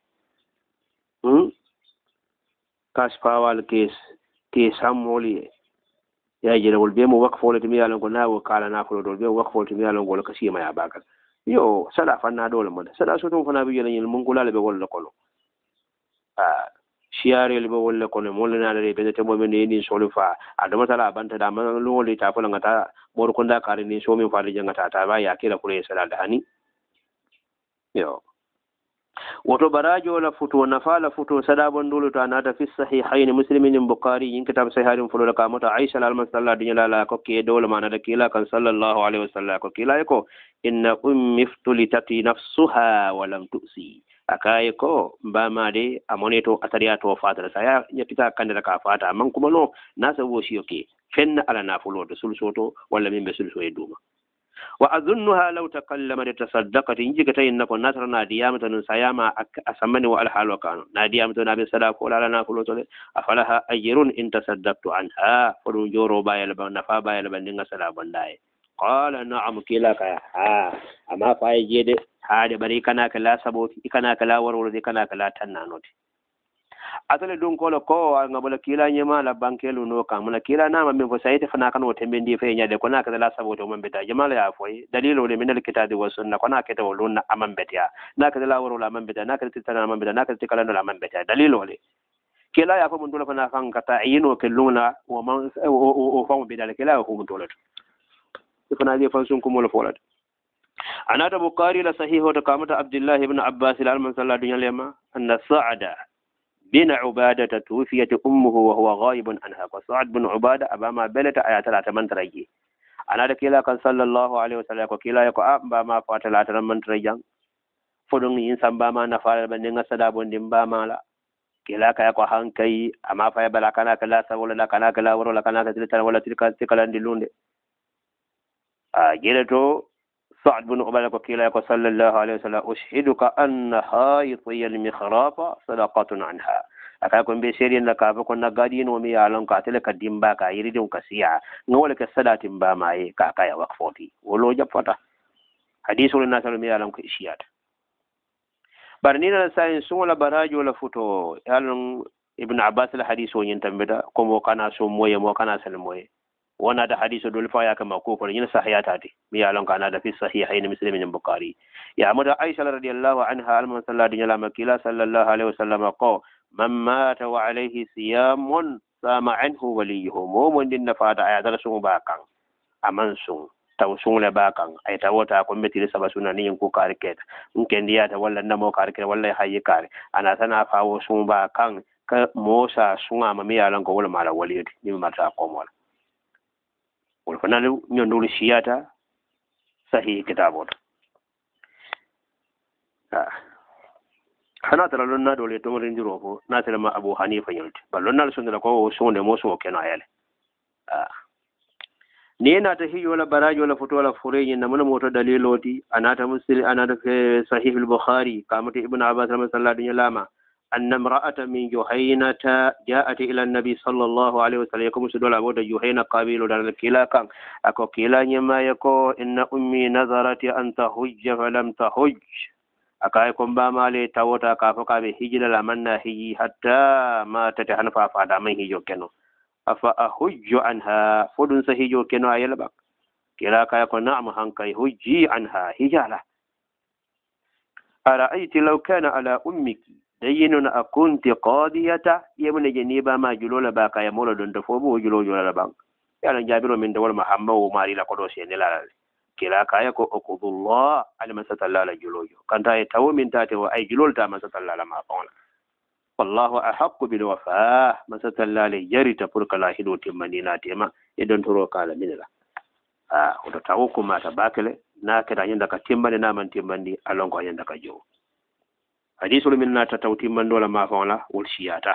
kas pawal ke samoli ya je wol be mo waka folu de mi alan ko na wo kala na folo do be waka folu de mi alan ko ka sima ya bakal yo sada fanna dole mo sada so ton fana bi yelen mun kulale be wol ko shiare le be wol ko ne mo le na le be te mo men ni so le fa adama tala banta da man lu le ta fa ngata bor ko nda kare ni so min fa de ngata ta ba ya kila kule sada da hani yo woto barajo la futu na fa la futu sada bon dulu ta nata fi sahihain muslimin bukhari in kitab sahihain fulo ka mata aisha al masalla dinya la ko ke dole mana da kila kan sallallahu alaihi wasallam ko kila ko inna ummi ftulitati nafsuha wa lam tusi akai ko ba ma de amoneto atariya to fata saya ya kita kan da ka fata man kuma no na sabo shi yoke fenna ala na fulo da sulsoto wala min be sulso e duma wa azunnuha law takallamat tasaddaqat inji ka tayin nako nasrna diyamata nun sayama asamani wa alhalu kanu na diyamata na be sadaqo la na fulo to afalaha ajrun in tasaddaqtu anha furu joro bayal ba nafa bayal ba dinga sala bandaye qala na'am kila ka ha amma fa yede ha de bari kana kala saboti kana kala warworo de kana kala tannanoti atale don kolo ko ngabala kila nyema la bankelu no kamuna kila na mamme fo sayte fana kan wote bendi fe nyaade ko na kala saboti o mambe ta jamala ya foy dalilo le min al kitabi wa sunna ko na kete woluna amambe ta na kala warworo la mambe ta na kala titana mambe ta na kala tikala no la mambe ta dalilo le kila ya fa mun dole fana kan kata yino ke luna o man o fa mun bidala kila ko mun dole to fana je fa sun kuma la folat anata bukhari la sahihu ta kamata abdullah ibn abbas al-man sallallahu alaihi wasallam anna sa'ada bin ubadata tuwfiyat ummuhu wa huwa ghaibun anha fa sa'ad bin ubada abama balata ayata ta man tarayye anata kila kan sallallahu alaihi wasallam ko kila ko ba ma fatala ta man tarayyan fodon yin samba ma na fara ban dinga sada bon din ba mala kila ka ko hankai amma fa ya bala kana kala sa wala kana kala wala kana ka tilta wala tilka tikalan dilunde a gele to sa'd bin ubada ko kila ko sallallahu alaihi wasallam ushiduka anna hayati al-mikhrafa sadaqatun anha aka ko be sherin da ka fa ko na gadi no mi yalon ka tilka dimba ka yiridin kasiya ngol ka sadatin ba mai ka ya waqfoti wolo japata hadisul nasal mi yalon ko ishiyat barnina sayin sun wala barajo la futo yalon ibn abbas la hadiso yin tambida ko mo kana so moye mo kana sal moye wana da hadiso dole fa ya kama ko ko yin sahihata ti mi yalon kana da fi sahihain muslim bin bukhari ya mada aisha radhiyallahu anha al-man sallallahu alaihi wasallam ko man mata wa alayhi siyamun sama anhu waliyuhu mo din na fata ayatar sun ba kan aman sun taw sungle bakan ay tawota ko metiri saba suna ni ko karket nkendiya ta walla namo karket walla hayi kare ana sana fawo sun bakan ka mosa sunga mami yalan ko wala mala waliyudi ni mata ko mol wala fanalu nyondul shiyata sahih kitabot hana tara lonna dole to rin jiro ko na tara ma abu hanifa yulti ballonna sunna ko sunde mo so kena yale nena ta hiyo la barajo la foto la fureji na mun moto daliloti anata muslim anata fi sahih al-bukhari kamati ibn abbas sallallahu alaihi wasallam anna imra'atan min juhaynata ja'at ila an-nabi sallallahu alaihi wasallam yakum sudola boda juhayna qabilu dal kila kan ako kila nyama yako inna ummi nazarat an tahujja falam tahujj akai ko ba male tawota ka fa ka be hijila la manna hiji hatta ma ta hanfa fa da man hijo keno afa ahujju anha fudun sahijo keno ayalba kila kaya ko na'am hankai hujji anha hijala ara'ayti law kana ala ummiki dayyinun akunti qadiyata yamne jeniba ma julola ba kaya mola don to fobo julo jola bang yalla jabiro min dawal mahamma mari la ko do se nelala kila kaya ko okudullah alima satallala julojo kanta e tawo min tate wa ay julolta ma satallala ma fawla wallahu ahaqqu bil wafa masatalla le jarita pour kala hido timmandina tema e don toro kala minala oto tawo ko mata bakele na keda yanda ka timmande na man timmandi alon ko yanda ka jo hadisul minna ta taw timmando la ma fawla wol shiyata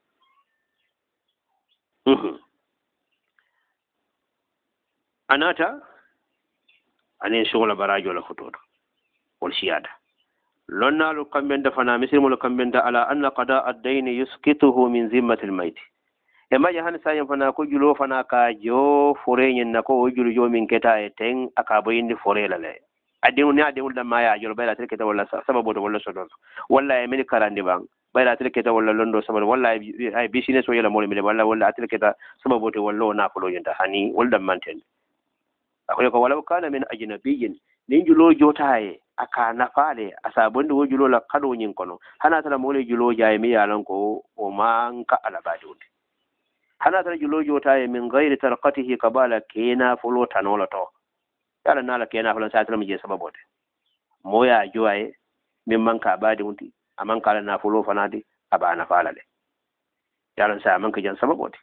anata anen shola barajo la fototo wol shiyata lonnalu kambenta fana misilmolu kambenta ala anna qada ad-dayn yusqituhu min zimmatil mayt e ma yahan sayen fana ko julo fana ka jo forenyen nako o julo jo min keta e ten aka boyindi forela le adinu ni adinu da maya jolo bayla tilketa wala sababu to wala sodon walla e min karandi bang bayla tilketa wala londo sababu walla ay business wala mo mi walla tilketa sababu to wala na fulo yenta hani wala manten akoy ko wala kana min ajnabiyyin nin julo jotaye aka nafale asabonde wo julo la kado nyin kono hana tara mole julo jaye mi yalan ko o manka ala badunde hana tara julo jotaye min ghairi tarqatihi qabala kena fulo tanola to yala nala kena fulo sa tara mi je sababote moya joye min manka badunde amanka ala na fulo fanade aba nafala le yala sa manka jan sababote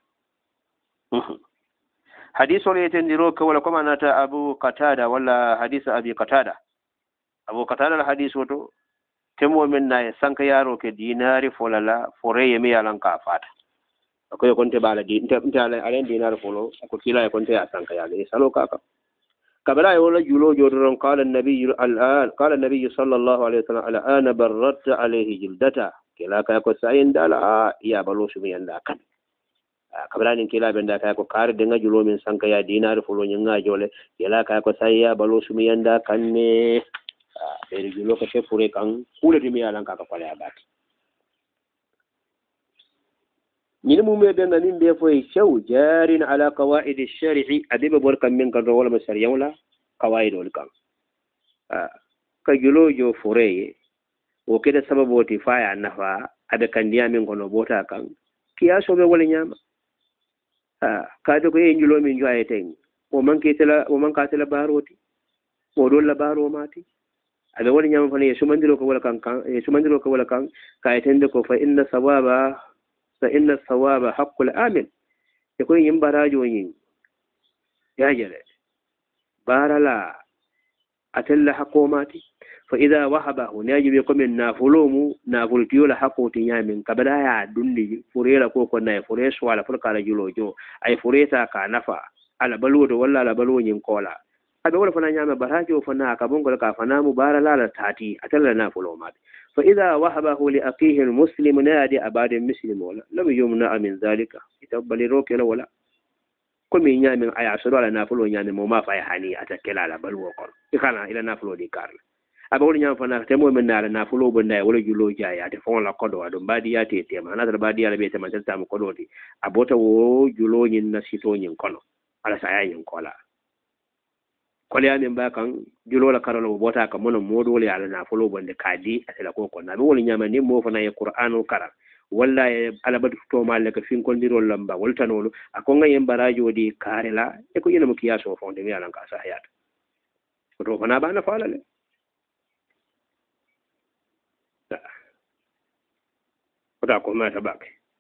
حديث يتندروك ولا كما نتا أبو قتادة ولا حديث أبي قتادة أبو قتادة الحديث وتو تمو منا سانك يارو كدينار فولا فوري يمي على كافات أكو يكون تبالا دي انت على دينار فولو أكو كلا يكون تيا سانك يالي سالو كاكا كبلا يقول جلو جورن قال النبي صلى الله عليه وسلم الآن بردت عليه جلدته كلا كاكو ساين دالا يا بلوش ميان داكن kabranin kila benda kaya ko kare denga julo min sanka ya dinar fulo nyanga jole kila kaya ko saya balo sumi yanda kanne beri julo ko fure kan kule dimi alan ka ko le abati ni mu me benda nin be foy shaw jarin ala qawaid ash-shari'i adiba bor kam min kan wala masariyan wala qawaid wal kan ka julo jo fure o kede sababu ti faya nafa ada kan dia min kono bota kan kiyaso be wala nyama ka to ko e julo min jo ayeten o man ka tela baroti o do la baro mati abe wala nyama fane e sumandiro ko wala kan ka ayeten ko fa inna sawaba haqqul amin e ko yim barajo yin ya jere barala atella haqqomati fa idha wahabahu najibi ko min nafulumu nafultiyo la haqqoti nyamin kabada ya dundi furela ko na fureso wala fulkala julojo ay fureta ka nafa ala baludo walla ala balonyin kola abe wala fana nyama barajo fana ka bongo ka fana mubarala la tati atalla nafulumati فإذا وهبه لأخيه المسلم نادي أباد المسلم ولا لم يمنع من ذلك يتقبل روك ولا كم ينام أي عشر على نافلو ينام وما في حني أتكل على بلو قر إخانا إلى نافلو دي كارل أقول ينام فنا تمو من على نافلو بنا ولا جلو جاي أتفون لا قدوة دم بادية تيم أنا ترى بادية على بيت ما تلتام قدوة دي أبوتا و جلو ينسيتو ينكونو على سايا ينكولا kwale ya min bakan julo la karalo bota ka mono modole ala na folo bonde kadi atela ko ko na woni nyama ni mo fana ya qur'anu kara walla ya alabadu to malla ka fin ko ndiro lamba wolta nolo akonga yem barajo di karela e ko yena mo kiyaso fonde mi ala ka sa hayata to fana bana fala le ota ko ma tabak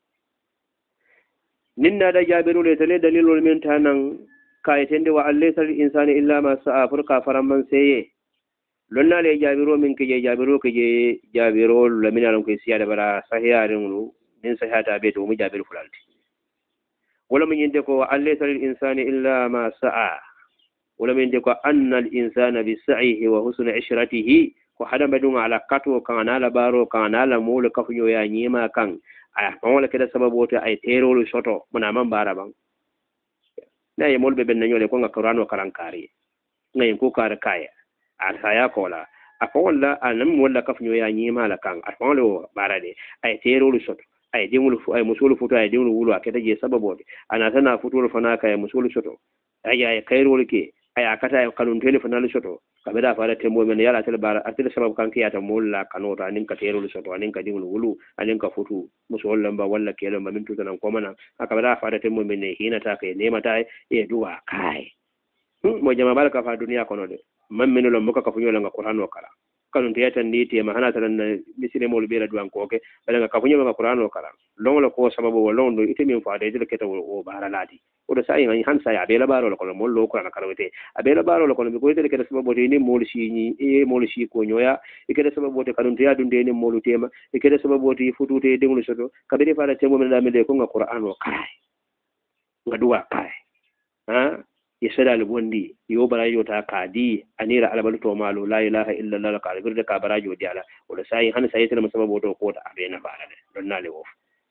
ninna da jabiru le tale dalilul min tanan kayitende wa allaysa lil insani illa ma sa'a furqa faramman seye lonna le jabiro min ke jabiro lamina lam ke siya da bara sahiyarin nu min sahata be to mu jabiro fulalti wala min yinde ko allaysa lil insani illa ma sa'a wala min yinde ko anna al insana bi sa'ihi wa husni ishratihi ko hada badun ala kato kan ala baro kan ala mulu kafunyo ya nyima kan ay wala keda sababu to ay terolu soto muna man bara ban na ye molbe ben nyole ko ngakurano karankari ngay ko kar kaya asaya kola akolla anam wala kafnyo ya nyima la kan afonlo barade ay terolu soto ay dimulu ay musulu futo ay dimulu wulu aketa je sababode ana sana futulu fana kay musulu soto ay kayrol ke ay akata kanun telefona lu soto kabeda fara tembo men yala tel bara atel sabab kan kiyata molla kanota nin ka terolu soto anin ka dimulu wulu anin ka futu musul lamba walla kelo mamin tutan ko mana akabeda fara tembo men hina ta kay nema tay e duwa kai mo jama baraka fa duniya kono de mammino lo muka ka funyo la qur'ano kala kanun tiyata nditi ma hana tan misire mo bela duwan ko ke bala ka funyo la qur'ano kala longo ko sababu londo itemi fa de de keta o baralati o do sai han sai abela baro lo kono mollo ko na karawete abela baro lo kono bi ko de keta sababu de ni molshi ni e molshi ko nyoya e keta sababu de kanun tiya dunde ni molu tema e keta sababu de futute de ngulu soto kabede fa da temo men da me de ko nga qur'ano kai ngaduwa kai ha yesada albondi yo barajo ta kadi anira albalu to malo la ilaha illa allah ka albirda ka barajo di ala o da sai han sai tana sababu to ko da abena fara don na lewo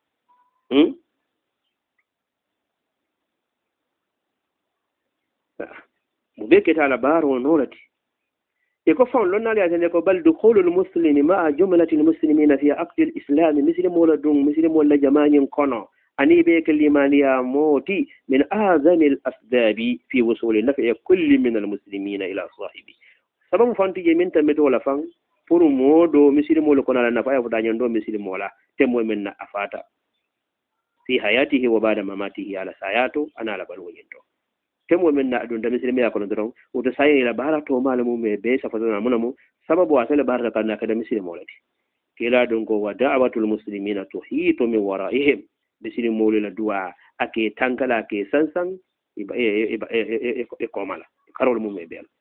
mu be ke ta labaro nolati e ko fon lon na le atende ko bal dukhulul muslimi ma jumlatil muslimina fi aqd al-islam muslim wala dung muslim wala jama'in kono أني بيك الإيمانية موتي من أعظم الأسباب في وصول نفع كل من المسلمين إلى صاحبه سبب فانتي جمين تمتو لفن فور مودو مسلم ولا كنا لنفع يفضل دو مسلم ولا تمو من أفاتا في حياته وبعد مماته على ساياته أنا على بلو يندو تمو من أدون مسلم يكون درون وتسايا إلى بارة ومالمو مبيس فضلنا منمو سبب واسل بارة كنا كده مسلم ولا كلا دونكو ودعوة المسلمين تحيط من ورائهم bisiri mole la duwa ake tankala ake sansan e komala karol mum e bel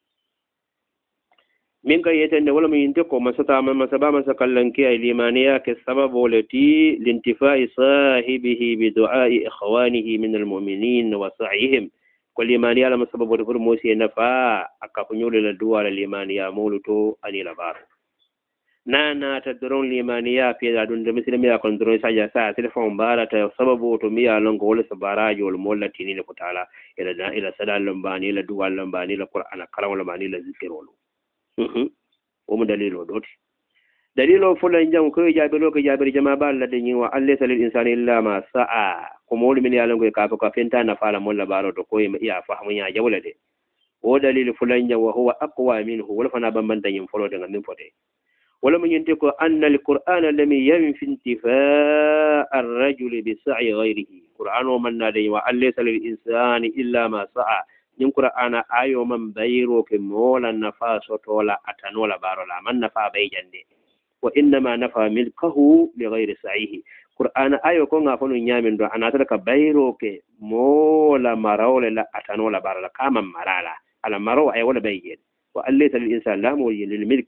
min ka yetende wala min inte ko masata masaba masakallanki ay limaniya ke sababu lati lintifai sahibihi bi du'ai ikhwanihi min almu'minin wa sa'ihim ko limaniya la sababu de fur mosi nafa akafunyole la duwa la limaniya moluto ani la bar nana ta doron limaniya fi da dun da muslimi ya kon doron saja sa telefon bara ta sababu to miya longo wala sabarajo wal mollati ni ko taala ila sadalum bani ila duwalum bani ila qur'ana kalam bani ila zikirolo o mu dalilo doti dalilo fulan jam ko jabiro ko jabir jama balla de ni wa allaysa lil insani illa ma sa'a ko mol min ya longo ka ko fenta na fala molla baro to ko ya fahmu ya jawla de o dalil fulan jam wa huwa aqwa minhu wala fana bambanta yin folo de ngam fote ولم ينتقو أن القرآن لم ينفي انتفاء الرجل بسعي غيره قرآن من نادي وأن ليس للإنسان إلا ما سعى nin qur'ana ayo man bayro ke mola nafa sotola atanola barola man nafa bay jande wa innama nafa milkahu li ghayri sa'ihi qur'ana ayo ko nga fonu nyamin do anata ka bayro ke mola marawle la atanola barola kama marala ala maro ay wala bayjen wa allaysa lil insan la mu lil milk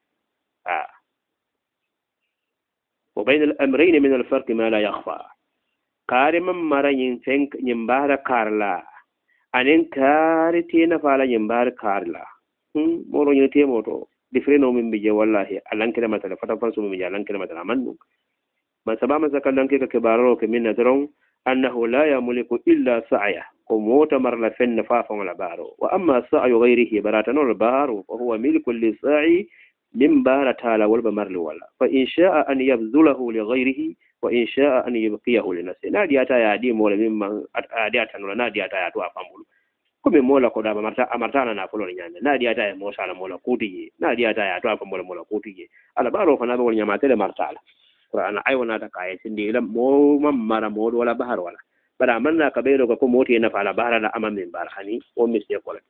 wa bayna al amrayn min al farq ma la yakhfa kariman marayin fenk nyimbara karla anen kaari tena fala nyimbar karla moro nyete moto difreno min bije wallahi alankira matala fata fansu min alankira matala mannu man sabama zakallanke ka kibaro ke min nadron annahu la yamliku illa sa'ya ko mota marla fenna fa fa wala baro wa amma sa'yu ghayrihi baratanu al baro fa huwa milku li sa'i min barata la wal marli wala fa in sha'a an yabzulahu li ghayrihi wa in sha'a an yubqiyahu li nafsi nadi ata ya di mola mimma adi ata no nadi ata ya to afambulu kome mola ko da amartana na fulo nyande nadi ata ya mosa la mola kutiye nadi ata ya to afambulu mola kutiye ala baro fa na bo nyama tele martala qur'ana ay wona ta kaye sindi lam mo mamara mo wala bahar wala bara manna ka beero ko moti na fala bahara la amam min barhani o misne ko la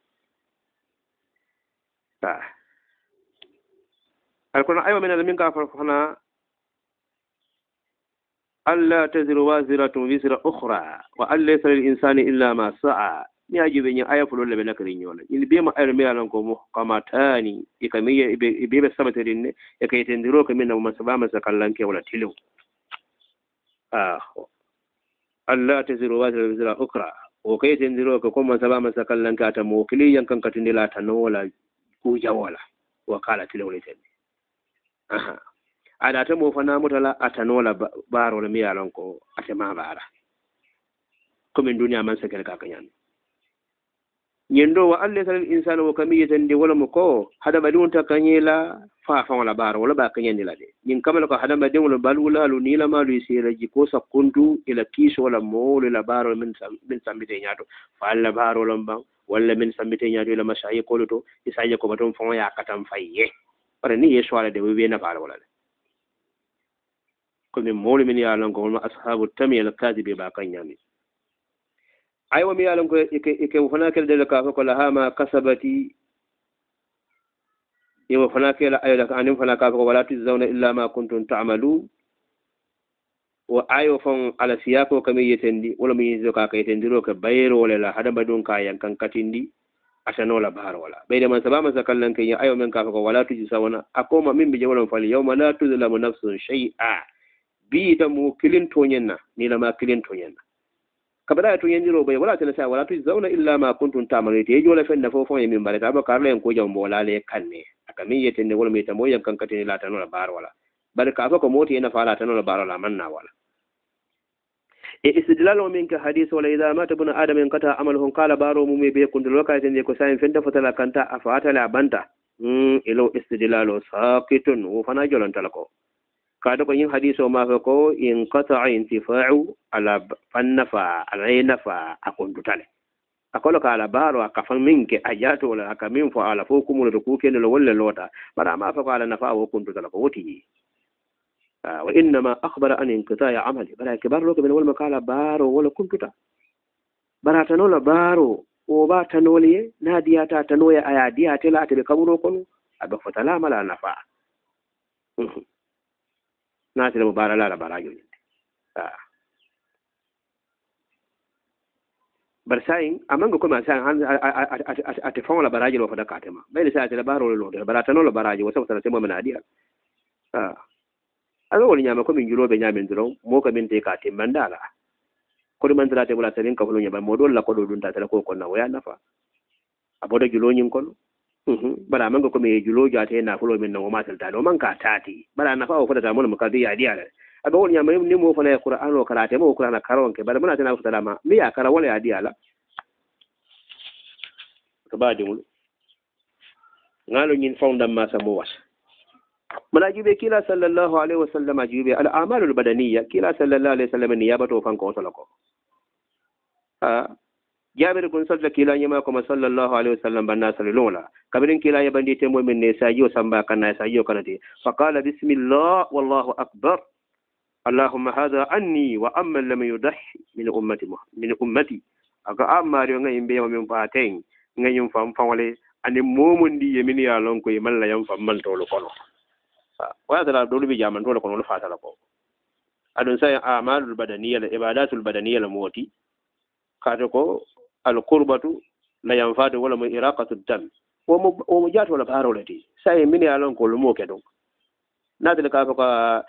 alkuna aywa min minka farfana ألا تزر وازرة وزر أخرى وأن ليس للإنسان إلا ما سعى يجب أن يأيف ولا بنكرين ولا إن بيما أرمي لكم محكمتان يكمية بيبا السبتين يكي تندروك منه وما سبا سكالانك ولا تلو ألا تزر وازرة وزر أخرى وكي تندروك كما سبا سكالانك أتموكلي ينكن كتندلا تنولا كوجا ولا وقال تلو لتني ada ta mo fana mutala atanola baro la miyalon ko atema bara ko min duniya man sakel ka kanyan nyendo wa alla sal insanu wa kamiyatan di wala ko hada badun ta kanyela fa fa wala baro wala ba kanyan la de nyin kamala ko hada badun wala balula lu ni la malu sira ji ko sakundu ila kiso wala molo la baro min sambite nyato fa alla baro lamba wala min sambite nyato ila mashayi ko to isaje ko baton fon ya katam fayye para ni yeso ala de we na baro wala كل مول من يعلم كل ما أصحاب التمي الكاذب باقين يعني أيوة من يعلم كي هناك الدلكا فكلها ما كسبتي يوم هناك لا أيوة أنهم هناك ولا تجزون إلا ما كنتم تعملون وأيوة فن على سياق وكمية تندي ولا ميزوكا كي تنديرو كبير ولا لا هذا بدون كاين كان كتندي عشان ولا بحر ولا بينما سبا ما سكلن كي أيوة من كافك ولا تجزون أقوم من بجوال فاليوم لا تظلم نفس شيئا bita mu kilin tonyenna ni lama kilin tonyenna kabada to yenjiro bay wala tana sa wala tu zauna illa ma kuntum ta'malun te jola fenna fofo e min barata ba karle en ko jam bola le kanne aka mi yete ne wala mi tamo yan kankate la tanola bar wala barka fa ko moti ena fala tanola bar wala manna wala e istidlalu minka hadith wala idha mata ibn adam in kata amaluhum qala baro mu me be kundul wakati ne ko sayin fenta fatala kanta afata la banta ilo istidlalu saqitun wa fana jolan talako kada ko yin hadiso ma ko in qata'a intifa'u ala fannafa ala nafa akondutale akola ka ala baro akafan minke ajato wala akamin fa ala fo kumul ko ken lo wala lota bara ma fa ala nafa wa kondutala ko woti wa inma akhbara an inqita'a amali bara kibar lo ko min wal makala baro wala kuntuta bara tanola baro o ba tanoliye nadiya ta tanoya aya diya tela te kaburo kono aba fatala mala nafa ناتي المباراة لا براجل برساين أمانكو كم أسان أتفهم لا براجل وفدا كاتما بين ساعة البارو للود براتنو لا براجل وسوف تنسمو من عادية أقول نياما كم ينجلو بنيامين درو موكا من تيكاتي مندالا كل من ترى تقول أسرين كفلو نيابا مودول لا كودو دون تاتلكو كنا ويا نفا أبودا جلو نيمكون bara mango ko me julo jate na fulo min no ma tal man ka tati bara na fa o fada mun makadi ya diya aga woni ya ni mo fa na qur'an o karate mo qur'an karon ke bara muna tana futa dama me ya kara wala ya diya la to ba dimul ngalo nyin fonda ma sa mo was mala jibe kila sallallahu alaihi wasallam jibe al a'malul badaniyya kila sallallahu alaihi wasallam ni yabato fan ko salako jabir kun salta kila nyama ko sallallahu alaihi wasallam banna sallallahu kabirin kila ya bandi tembo min ne sayo samba kana sayo kanati fa qala bismillah wallahu akbar اللهم هذا عني وأمن لم يضحي من أمتي aga amari nga imbe wa min faten nga yum fam famale ani momondi ye min ya lon ko e malla yam fam man tolo kono wa dara do bi jaman tolo kono fa tala ko adun say amalul badaniyya ibadatul badaniyya moti kato ko al qurbatu la yanfadu wala mu iraqatu dam wo mo jato la parolati say min ya lon ko lo mo kedo nadal ka ko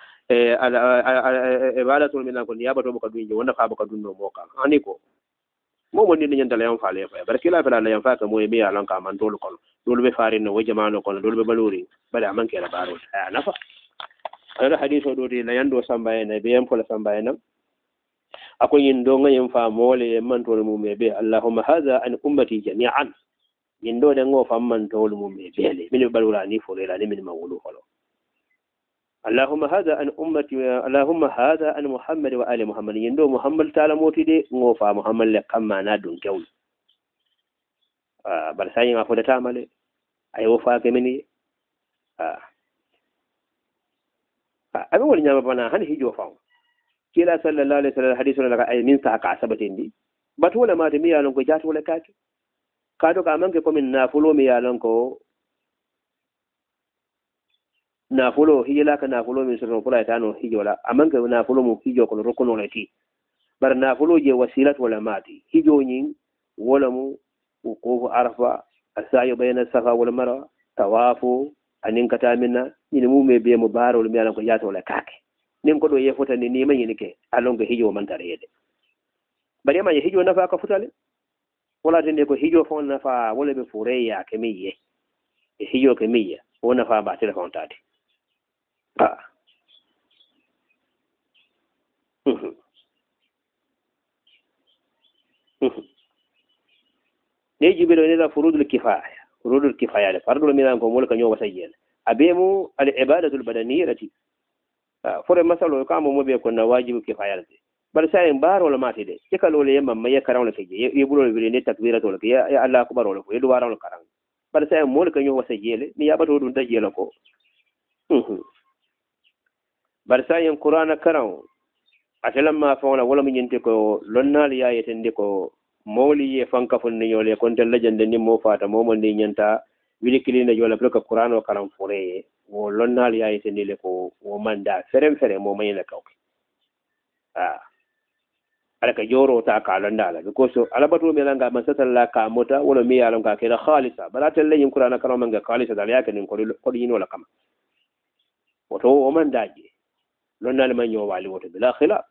ibadatul min ko niyaba to ko dunjo wonda fa ko dunno mo ka ani ko momo ni nyanta la yam faale fa barki la fala la yam fa ka mo mi alan ka man dolu kon dolu be faare no wajama no kon dolu be baluri bala man ke la baro nafa ala hadithu do de la yando sambaye na be yam fola sambaye nam ako yin do ngayam fa mole man tolu mu me be allahumma hadha an ummati jami'an yin do de ngo fa man tolu mu me be le min balura ni fo la ni min mawulu holo اللهم هذا أن أمتي اللهم هذا أن محمد وآل محمد يندو محمد تعالى موتي دي غوفا محمد لكم معنا دون كول برساين أفضل تعمل أي وفا كمني أبي ولي نعم بنا هن هيجو فاهم كلا صلى الله عليه وسلم حديث لك أي من ساق عصبتين دي بتولا ما تمي على جات ولا كات كادو كمان كم من نافلو مي على nafulo hijela ka nafulo min sirro kula tano hijola amanka nafulo mu hijo ko rokono lati bar nafulo je wasilat wala mati hijo nyin wala mu wuqufu arfa asayo bayna safa wal marwa tawafu anin kata minna ni mu me be mu baro mi ala ko yato la kake nin ko do ye fota ni ma yini ke alonga hijo man tare yede bari ma ye hijo nafa ka futale wala tende ko hijo fon nafa wala be fureya kemiye hijo kemiye wona fa ba telefon tati يجب أن فروض الكفاية فرض من أنكم ملك يوم وسيل أبيمو العبادة البدنية التي فور مثلا كم مو بيكون واجب كفاية بل سايم بار ولا ما تدي يكالو لي ما يكرون لك يبلو بيني تكبيرة لك يا الله أكبر ولا يدوار ولا كرام بل سايم ملك يوم وسيل نيابة ودون تجيلكو barsayen qur'ana karan atalam ma fawla wala min yente ko lonnal yayetende ko mawli ye fanka funni yole kon tan lajande ni mo fata mo mo ni nyanta wili kilina yola bloka qur'ano karan fure wo lonnal yayetende le ko wo manda ferem fere mo mayela kaw alaka joro ta ka londala because alabatu me langa man satalla ka mota wala mi yalam ka keda khalisa balata layin qur'ana karan manga khalisa dal yakani ko yino la kama woto o mandaje lonnal man yo wali woto bila khilaf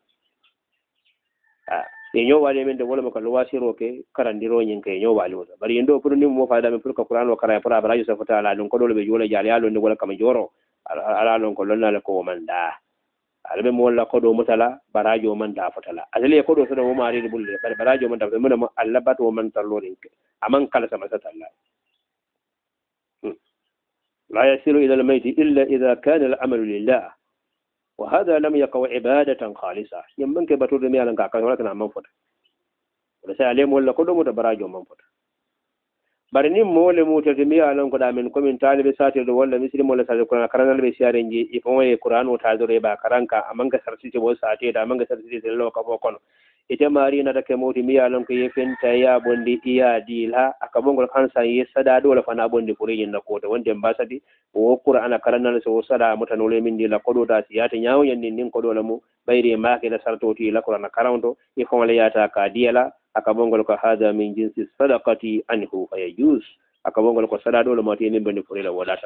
e ño wali men de wala mako wasiro ke karandiro nyin ke ño wali woto bari ndo pour ni mo faada men pour ko qur'an o kara pour abara yusuf taala don ko dole be yola jali alo wala kam joro ala non ko lonnal ko manda albe mo wala ko do mutala barajo man da fatala azali ko do so do mo mari bulle barajo man da men mo alla bato man tallorin ke aman kala sama satalla لا يصل إلى الميت إلا إذا كان العمل لله وهذا لم يقع عبادة خالصة يمكن بتقول لي أنا كذا ولكن أنا منفرد ولسه عليه ولا كله متبراج ومنفرد برني مول متجمع على كذا من كم طالب ساتر ولا مسلم ولا ساتر كنا كرنا البشارينجي يفهم القرآن وتعذر يبا كرانك أمانك سرسيتي وساتر أمانك سرسيتي لو كفوكون ite mari na dake moti mi yalon ko yefen ta ya bondi iya dila akabongol kansa yesada dole fana bondi furijin na kota wonde ambasadi o qur'ana karanna so sada mutanole min dila kodo ta siyata nyaaw yanni nin kodo lamu bayri maake da sartoti la qur'ana karanto e fonle yata ka diala akabongol ko hada min jinsi sadaqati anhu fayajuz akabongol ko sada dole mati min bondi furila wadatal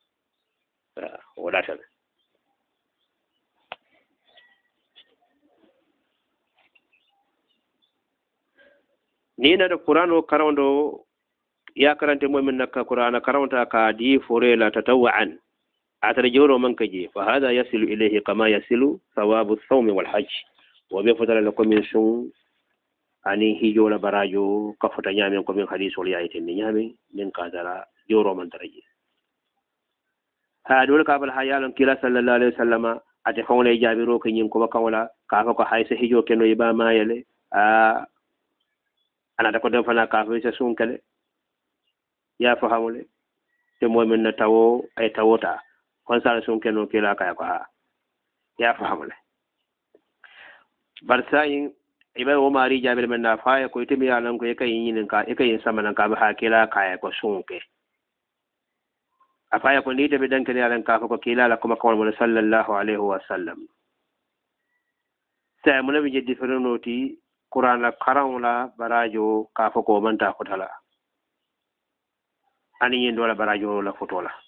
ni na da qur'ano karawndo ya karante mu'min nakka qur'ana karawta ka di furela tatawwan atara joro man kaje fa hada yasilu ilayhi kama yasilu thawabu as-sawm wal hajj wa bi fatala lakum min sun ani hijola barajo ka fota nyame ko min hadith wal yayti ni nyame min kadara joro man taraje ha dole ka bal hayalan kila sallallahu alaihi wasallama ate fawle jabiro ko nyin ko bakawla ka ko haysa hijo keno yiba mayele ana ko dem fana ka fe sun kale ya fahamule te mo men na tawo ay tawota kon sala sun keno kila ka ko ha ya fahamule barsayin ibai wo mari jabir men na fa ko itimi yalan ko yake yin ka yake yin sama nan ka ba kila ka ko sun ke afaya ko ni de be dan kene yalan ka ko kila la kuma kawal mo sallallahu alaihi wa sallam sai mun bi jeddi ferenoti qur'an la karam la barajo ka ko manta ko tala ani yin dola barajo la foto la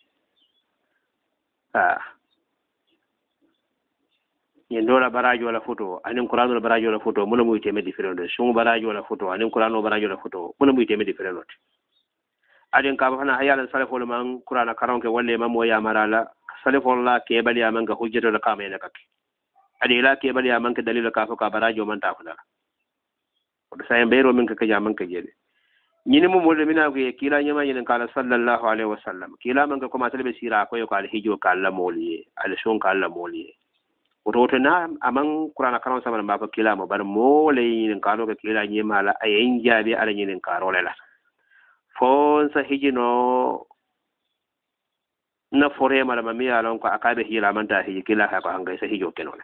yin dola barajo la foto ani qur'an la barajo la foto mun mu iteme diferendo sun barajo la foto ani qur'an la barajo la foto mun mu iteme diferendo adin ka bana hayalan salafol man qur'ana karam ke walle man mo ya marala salafol la ke bali man ga hujjato la kama ina kake adi la ke bali man ka dalil ka fa ka barajo man ta fudala o da sayen bayro min ka ka man ka jede ñini mo molde mina ko kila nyama yin kala sallallahu alaihi wasallam kila man ka ko ma talbe sira ko yo kala hijo kala moliye ala shon kala moliye woto na aman qur'ana karam sama ba ko kila mo bar mole yin kala ko kila nyima la ayen jabi ala yin kala la fon sa hijino na fore mala mami alon ko akabe hila manta hiji kila ka ko hanga sa hijo kenole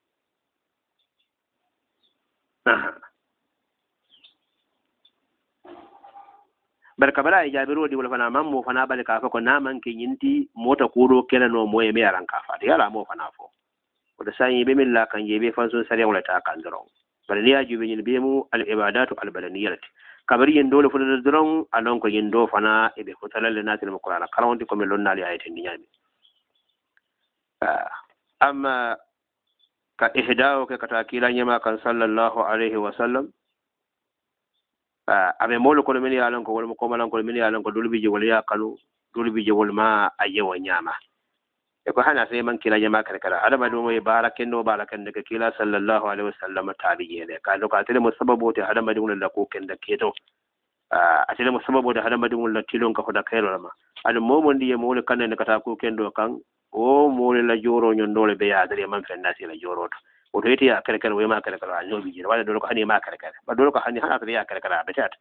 barka bala e jabiro di wala fana mammo fana bale ka ko na man ke yinti mota kudo kela no moye me aran ka fa yala mo fana fo o da sai be min la kan yebe fanso sare wala ta kan dron bal ni ajube ni be mu al ibadatu al badaniyati kabari yen dole fu da dron alon ko yen do fana e be ko talalle natil mo qur'ana karawndi ko me lonnali ayatin ni nyami amma ka ihdawo ke kata kila nyama kan sallallahu alaihi wasallam abe molo ko men yalan ko wala ko malan ko men yalan ko dulbi je wala ya kanu dulbi je wala ma ayewa nyama e ko hana sai man kila nyama kare kala adama do moy baraken no baraken de kila sallallahu alaihi wasallam tabiye ne ka do ka tele mo sababu te adama dum la ko ken da keto a tele mo sababu de adama dum la tilon ka ko da kayro ma adu momo ndiye molo kan ne kata ko ken do kan o molo la joro nyon dole be ya dare man fenna si la joro to o to yiti ya kare kare we ma kare kare no bi wala dole ko hani ma kare kare ba dole ko hani hana ya kare kare be tat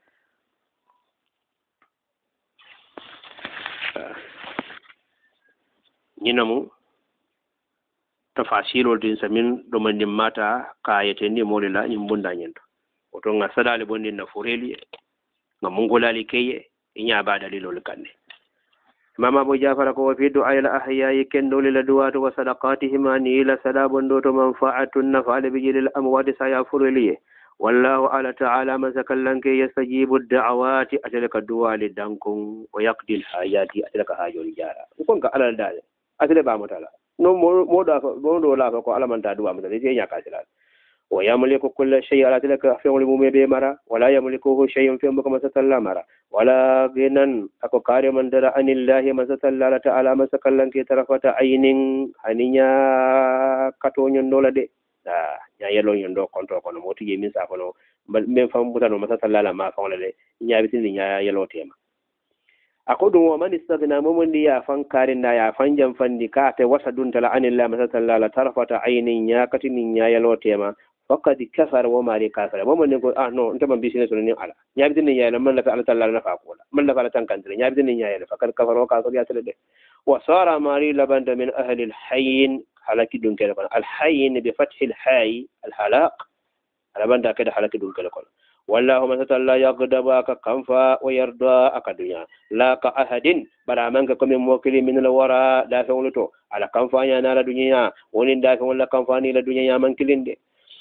nyinamu tafasirol din samin do man mata kayete ni molila nyimbunda nyendo o to nga sadale bonni na fureli nga mungolali keye inya ba dalilol kanne mama bo jafara ko fi du'a ila ahya'i kendo lil du'at wa sadaqatihim an ila salabun do to manfa'atun nafa'al bi jil amwad sayafurili wallahu ala ta'ala masakallan ke yastajibu ad-da'awati atalaka du'a lidankun wa yaqdi al-hayati atalaka hajul jara kon ka alal dal atale ba mutala no do la ko alamanta du'a mutala je nya kasila wa yamliku kull shay ala tilaka fi'l mummi be mara wala yamliku shay'un fi mukama satalla mara wala ginan ako kare man dara anillahi masatalla ta'ala masakallan ke tarafata aynin haninya kato nyondo de nya yelo nyondo konto kono moti yemi sa kono men fam butano masatalla ma fa wala de nya bitin nya yelo tema akodu wa man istagna mumundi ya fan karinda ya fan jam fandi ka te wasa dun tala anillahi masatalla tarafata aynin nya katinin nya yelo tema faqad kafara wa mari kafara mo ne ko no ntama bisine so ni ala nyaabiti ni yaala man la ala talla na fa ko la man la ala tankantire nyaabiti ni yaala faqad kafara wa kafara ya tele de wa sara mari labanda min ahli al hayyin halaki dun kele kon al hayyin bi fathi al hay al halaq labanda kada halaki dun kele kon wallahu ma satalla yaqdaba ka kanfa wa yarda akadunya la ka ahadin bara man ka komi mokili min al wara da fa wuluto ala kanfa ya na la dunya woni da fa wala kanfa ni la dunya man kilinde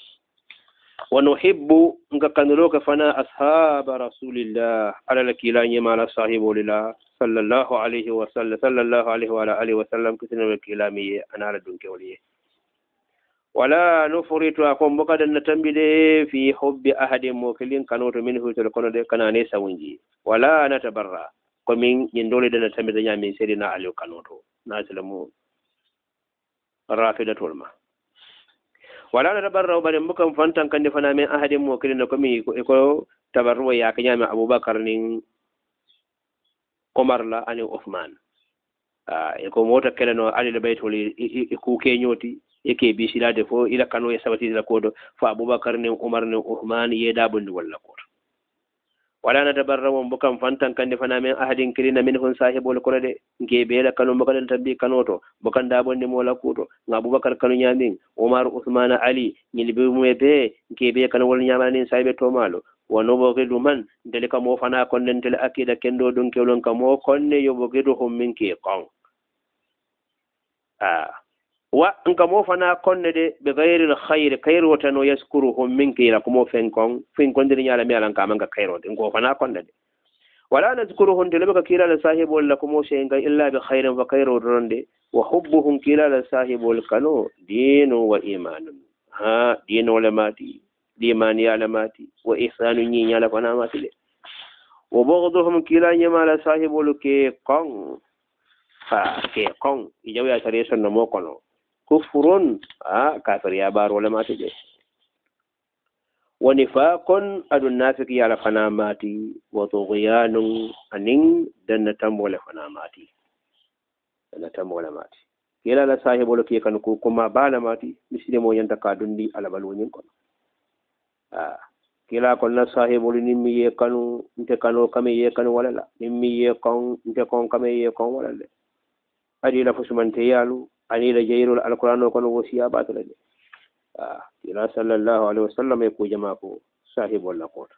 ونحب نكنروك فنا أصحاب رسول الله على الكلام مع صاحب الله صلى الله عليه وسلم صلى الله عليه وعلى آله وسلم كثير من كلامي أنا على دونك وليه ولا نفرط أقوم بقدر نتمبل في حب أحد موكلين كانوا منه تلقون ده كان نيسا ونجي ولا نتبرع كمين يندول ده نتمبل من سيدنا علي كانوا ناسلمو رافدة الماء wala na tabarra bare mukan fantan kan defana men ahadin mo kilin ko mi ko tabarru ya kanya me abubakar nin umar la ani uthman ko mota kala no ali le baytol ku ke nyoti yake bi sila de fo ila kanu ya sabati la kodo fa abubakar nin umar nin uthman ye da bundu walla ko wala natabarramu bukan fantan kandi fana min ahadin kilina minhum sahibul kurade nge bela kanu makadan tabbi kanoto bukan dabon ni mola kuto nga abubakar kanu nyamin umar usman ali ni be mu be nge be kanu wol nyamani sahibe to malo wono bogedu man delika mo fana konnen tel akida kendo dun kewlon kamo konne yo bogedu hum minki qon wa nka mo fana konne de be ghayril khair khairu watano yaskuruhum minki la kumo fenkon dir nyala mi alan kamanga khairu de ngo fana konne de wala nazkuruhum de lebaka kila la sahibul lakum shay'an illa bi khairin fa khairu ronde wa hubbuhum kila la sahibul kanu dinu wa imanun dinu wala mati dimani ala mati wa ihsanu nyi nyala fana mati de wa bughduhum kila nyama la sahibul ke qon ke qon ijaw ya tare son mo kono kufrun kafir ya bar wala mati je wa nifaqun adun nafiq ya la fana mati wa tughyanun anin dan tambole fana mati dan tambole mati kila la sahibul ke kan ko kuma bala mati miside mo yanta ka dundi ala balwonin kono kila kon na sahibul nimmi ye kanu nte kanu kame ye kanu wala la nimmi ye kon nte kon kame ye kon wala le adi la fusumante yalu ani la jayrul alquran ko no wasiya batala de kila sallallahu alaihi wasallam ko jama ko sahibul laqot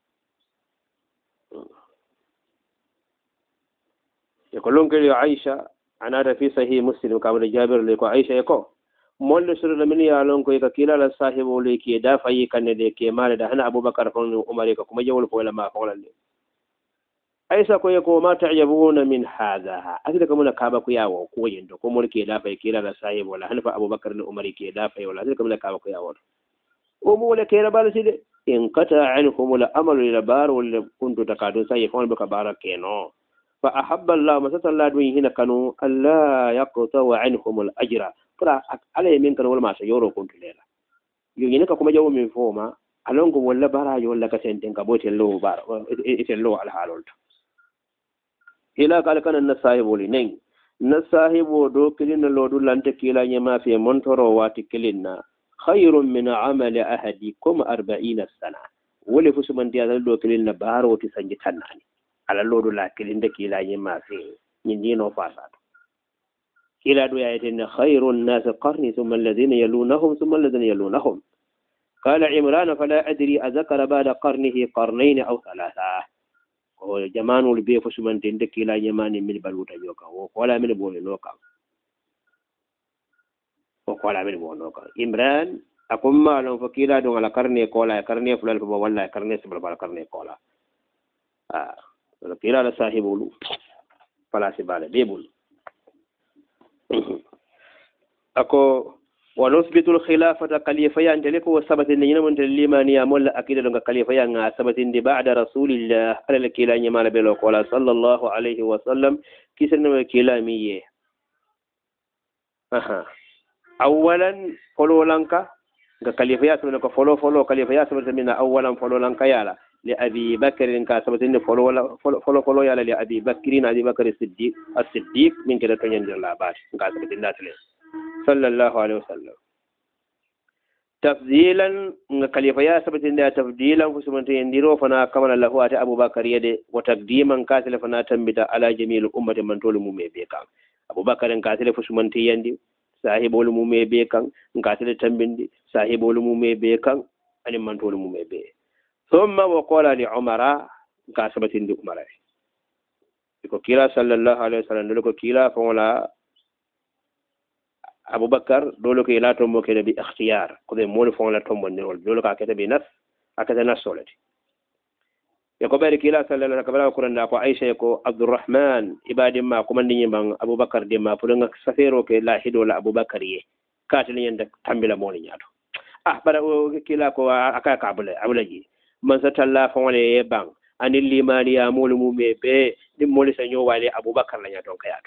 ko lonke Aisha anada fi sahih muslim ka wala jabir le ko Aisha ko molle suru la min ya lon ko ka kila la sahibu le ki da fayi kanne de ke mala da hana abubakar fon umar ka kuma jawul ko la ma ko la Aisha ko yako ma ta'jabuna min hadha akida kamuna kaba ku yawo ko yindo ko mulke da fayi kila la sahibu wala hanafa abubakar ne umar ke da fayi wala akida kamuna kaba ku yawo o mu wala ke rabal side in qata anhum la amalu ila bar wala kuntu takadu sayi fon be ka barakeno fa ahabba Allah masalla dun hina kanu alla yaqta wa anhum al ajra fura ala min kan wala ma sa yoro kuntu lela yo yini ka kuma jawo min foma alongo wala barajo wala ka senten ka bote lo bar ite lo al halol ila kala kana na sahibo li nen na sahibo do kilin lo do lante kila nyama fi montoro wati kilinna khairun min amali ahadikum 40 sana wala fusuman dia do kilinna baro ti sanji tanani ala lo do la kilin de kila nyama fi nyindi no fasa kila do yayitin khairun nas qarni thumma alladhina yalunahum thumma alladhina yalunahum qala imran fala adri azkara ba'da qarnihi qarnayn aw thalatha o jamanu be fusumante de kila yamani min baluta joka o wala min bo no ka o wala min bo no ka imran akum malon fakila do ala qarni ko la qarni fulal ko wala qarni sabal bal qarni ko la kila la sahibulu fala sibale bebul ako wa nusbitul khilafata khalifa yanteliko wa sabatin ni mun limani ya mulla akida don khalifa ya nga sabatin di ba'da rasulillah ala kila nyama la belo ko la sallallahu alaihi wa sallam kisan kila miye awalan folo lanka ga khalifa ya sunna ko folo khalifa ya sabatin min awalan folo lanka yala li abi bakr ka sabatin folo yala li abi bakrin abi bakr as-siddiq min kida to nyandir la baat ka sabatin natale sallallahu alaihi wasallam tafdilan nga khalifa ya sabatin da tafdilan fusumanta yandiro fana kamala lahu ata abubakar yade wa taqdiman kasila fana tambita ala jamil ummati man tolu mume be kan abubakar kasila fusumanta yandi sahibul mume be kan kasila tambindi sahibul mume be kan ani man tolu mume be thumma wa qala li umara kasabatin di umara ko kila sallallahu alaihi wasallam ko kila fa wala abubakar dole ko ila tombo ke bi ikhtiyar ko be mol fon la tombo ni wol dole ka kete bi nas akata nas solati e ko bari kila sallallahu alaihi wasallam ko randa ko aisha ko abdurrahman ibadi ma ko mandi nyimban abubakar de ma fulan safero ke la hido la abubakar ye katel yenda tambila mol nyaato bara kila ko aka ka abulaji man satalla fon le bang anil limani ya mol mu be dim mol sanyo wale abubakar la nyaato kayato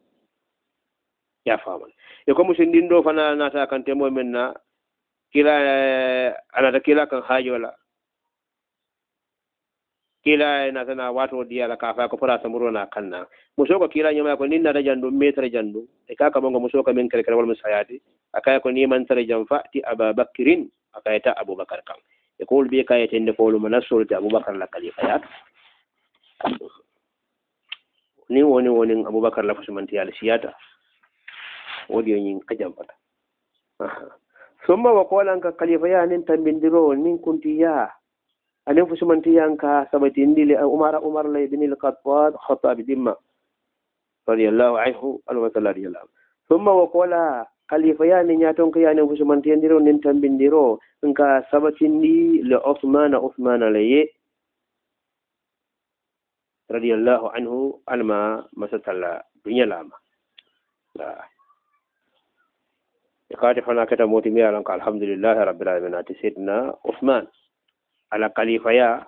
ya faman e ko musin dindo fana nata kan temo menna kila anata kila kan hajola kila na sana wato dia la kafa ko fara samuro na kanna musoko kila nyama ko ninna da jandu metre jandu e kaka bongo musoko men kare kare wal musayati akaya ko ni man tare jamfa ti ababakrin akayata abubakar kan يقول بك يتندفول من السلطة أبو بكر لك خليفيات ni woni Abu Bakar la fusumanti yalla siyata wodi yin kajam fata summa wa qala ka khalifa ya nin tambindiro nin kunti ya anen fusumanti yanka sabati ndile umar la ibn al-khattab dimma radiyallahu anhu radiyallahu summa wa qala khalifa ya nin ya tonka ya nin fusumanti ndiro nin tambindiro nka sabati ndi le Uthman laye radiyallahu anhu alma masatalla dunya lama yakati fana kata moti mi alan alhamdulillah rabbil alamin ati sidna Uthman ala khalifa ya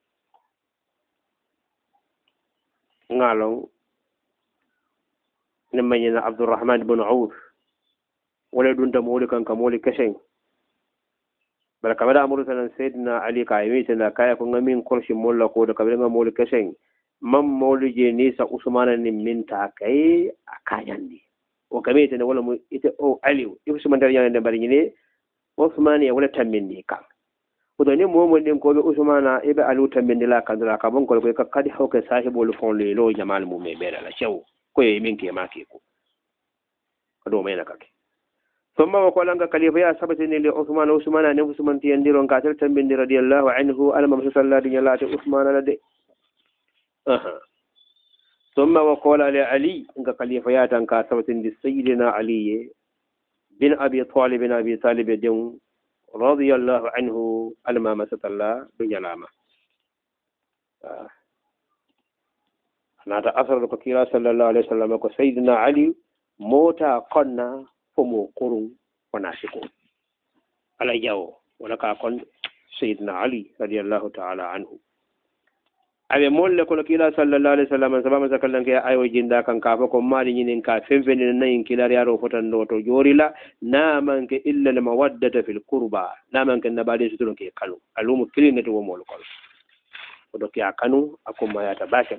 ngalong nemanyina Abdurrahman ibn Auf wala dunta moli kan kamoli kesen bala kamada amuru sanan sidna Ali kayimi tana kaya ko ngamin korshi molla ko da kabila moli kesen mam mawluje ni sa Usmana ni minta kai akayandi o kamete ne wala mu ite o aliu Usman dar yana bari ni Usman ya wala tambindi kan o do ni mo mo den ko be Usmana e be alu tambindi la kan la ka bon ko ka kadi hawke sahibul fon le lo jamal mu me bela la cew ko e min ke make ko do me na kake thumma wa qala nga khalifa ya sabati ni li Usmana ne Usman ti yandiro ka tel tambindi radiyallahu anhu alama sallallahu alaihi wa sallam Usmana la de ثم وقال لعلي إنك خليفيات أنك سوت سيدنا علي بن أبي طالب دون رضي الله عنه ألما مسط الله بجلامة أنا أثر الكثير صلى الله عليه وسلم سيدنا علي موتا قلنا فمو قرون وناسكون على جو ولك أقول سيدنا علي رضي الله تعالى عنه abe molle ko kila sallallahu alaihi wasallam sabama zakallan ke ayo jinda kan ka fa ko mali nyinin ka femfeni nayin kila yaro fotan do to jorila na manke illa al mawaddata fil qurba na manke nabade sutun ke kanu alumu kilin to mol ko do ke akanu akuma yata baken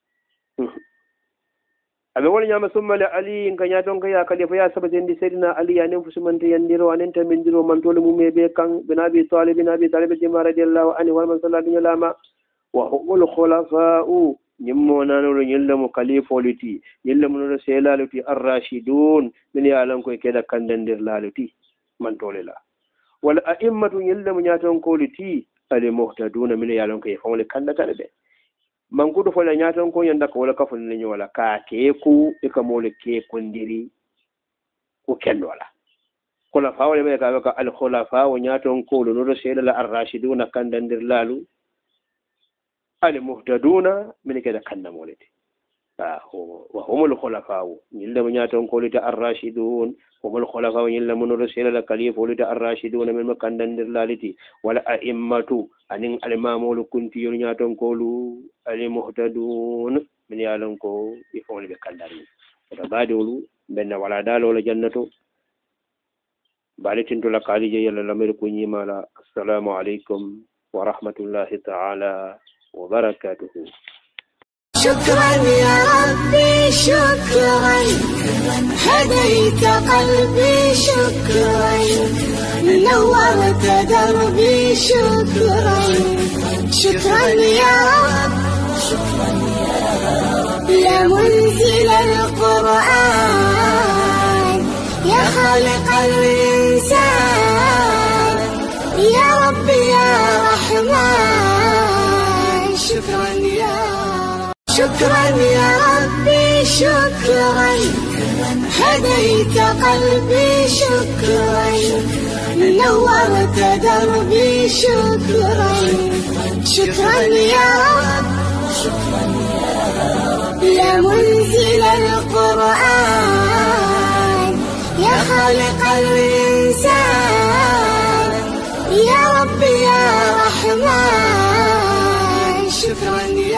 abe woni nyama summa la ali nganya don ga ya khalifa ya sabati ndi sayyidina ali ya nen fusumante yandiro anen tamindiro man tole mume be kan binabi talib jima radiyallahu anhu wa man sallallahu alaihi wasallam وهم الخلفاء نمونا نور يلم خليفولتي يلم نور سيلالتي الراشدون من يعلم كذا كندندر لالتي من توللا والأئمة يلم نياتون كولتي المهتدون من يعلم كيف هم لكندة به من كود فلا نياتون كون يندك ولا كفن نيو ولا كاكيكو إكمول كيكونديري وكن ولا خلفاء ولا بيكا الخلفاء ونياتون كول نور سيلال الراشدون كندندر لالو المهتدون من كذا كنا مولتي وهم الخلفاء يلم نياتون كولتا الراشدون هم الخلفاء يلم نرسل الكليف ولتا الراشدون من مكان دلالتي ولا أئمة أن الإمام كنت ينياتون كولو المهتدون من يعلم كو يفعل بكالدارين فتبادلوا بين ولا دال ولا جنة بالتين تلا قالي جي للمير كوني مالا السلام عليكم ورحمة الله تعالى وبركاته. شكرا يا ربي شكرا هديت قلبي شكرا نورت دربي شكرا شكرا يا رب يا منزل القرآن يا خالق الإنسان يا رب يا رحمن شكرا يا ربي شكرا هديت قلبي شكرا نورت دربي شكرا شكرا يا رب يا منزل القرآن يا خالق الإنسان يا رب يا رحمن شكرا يا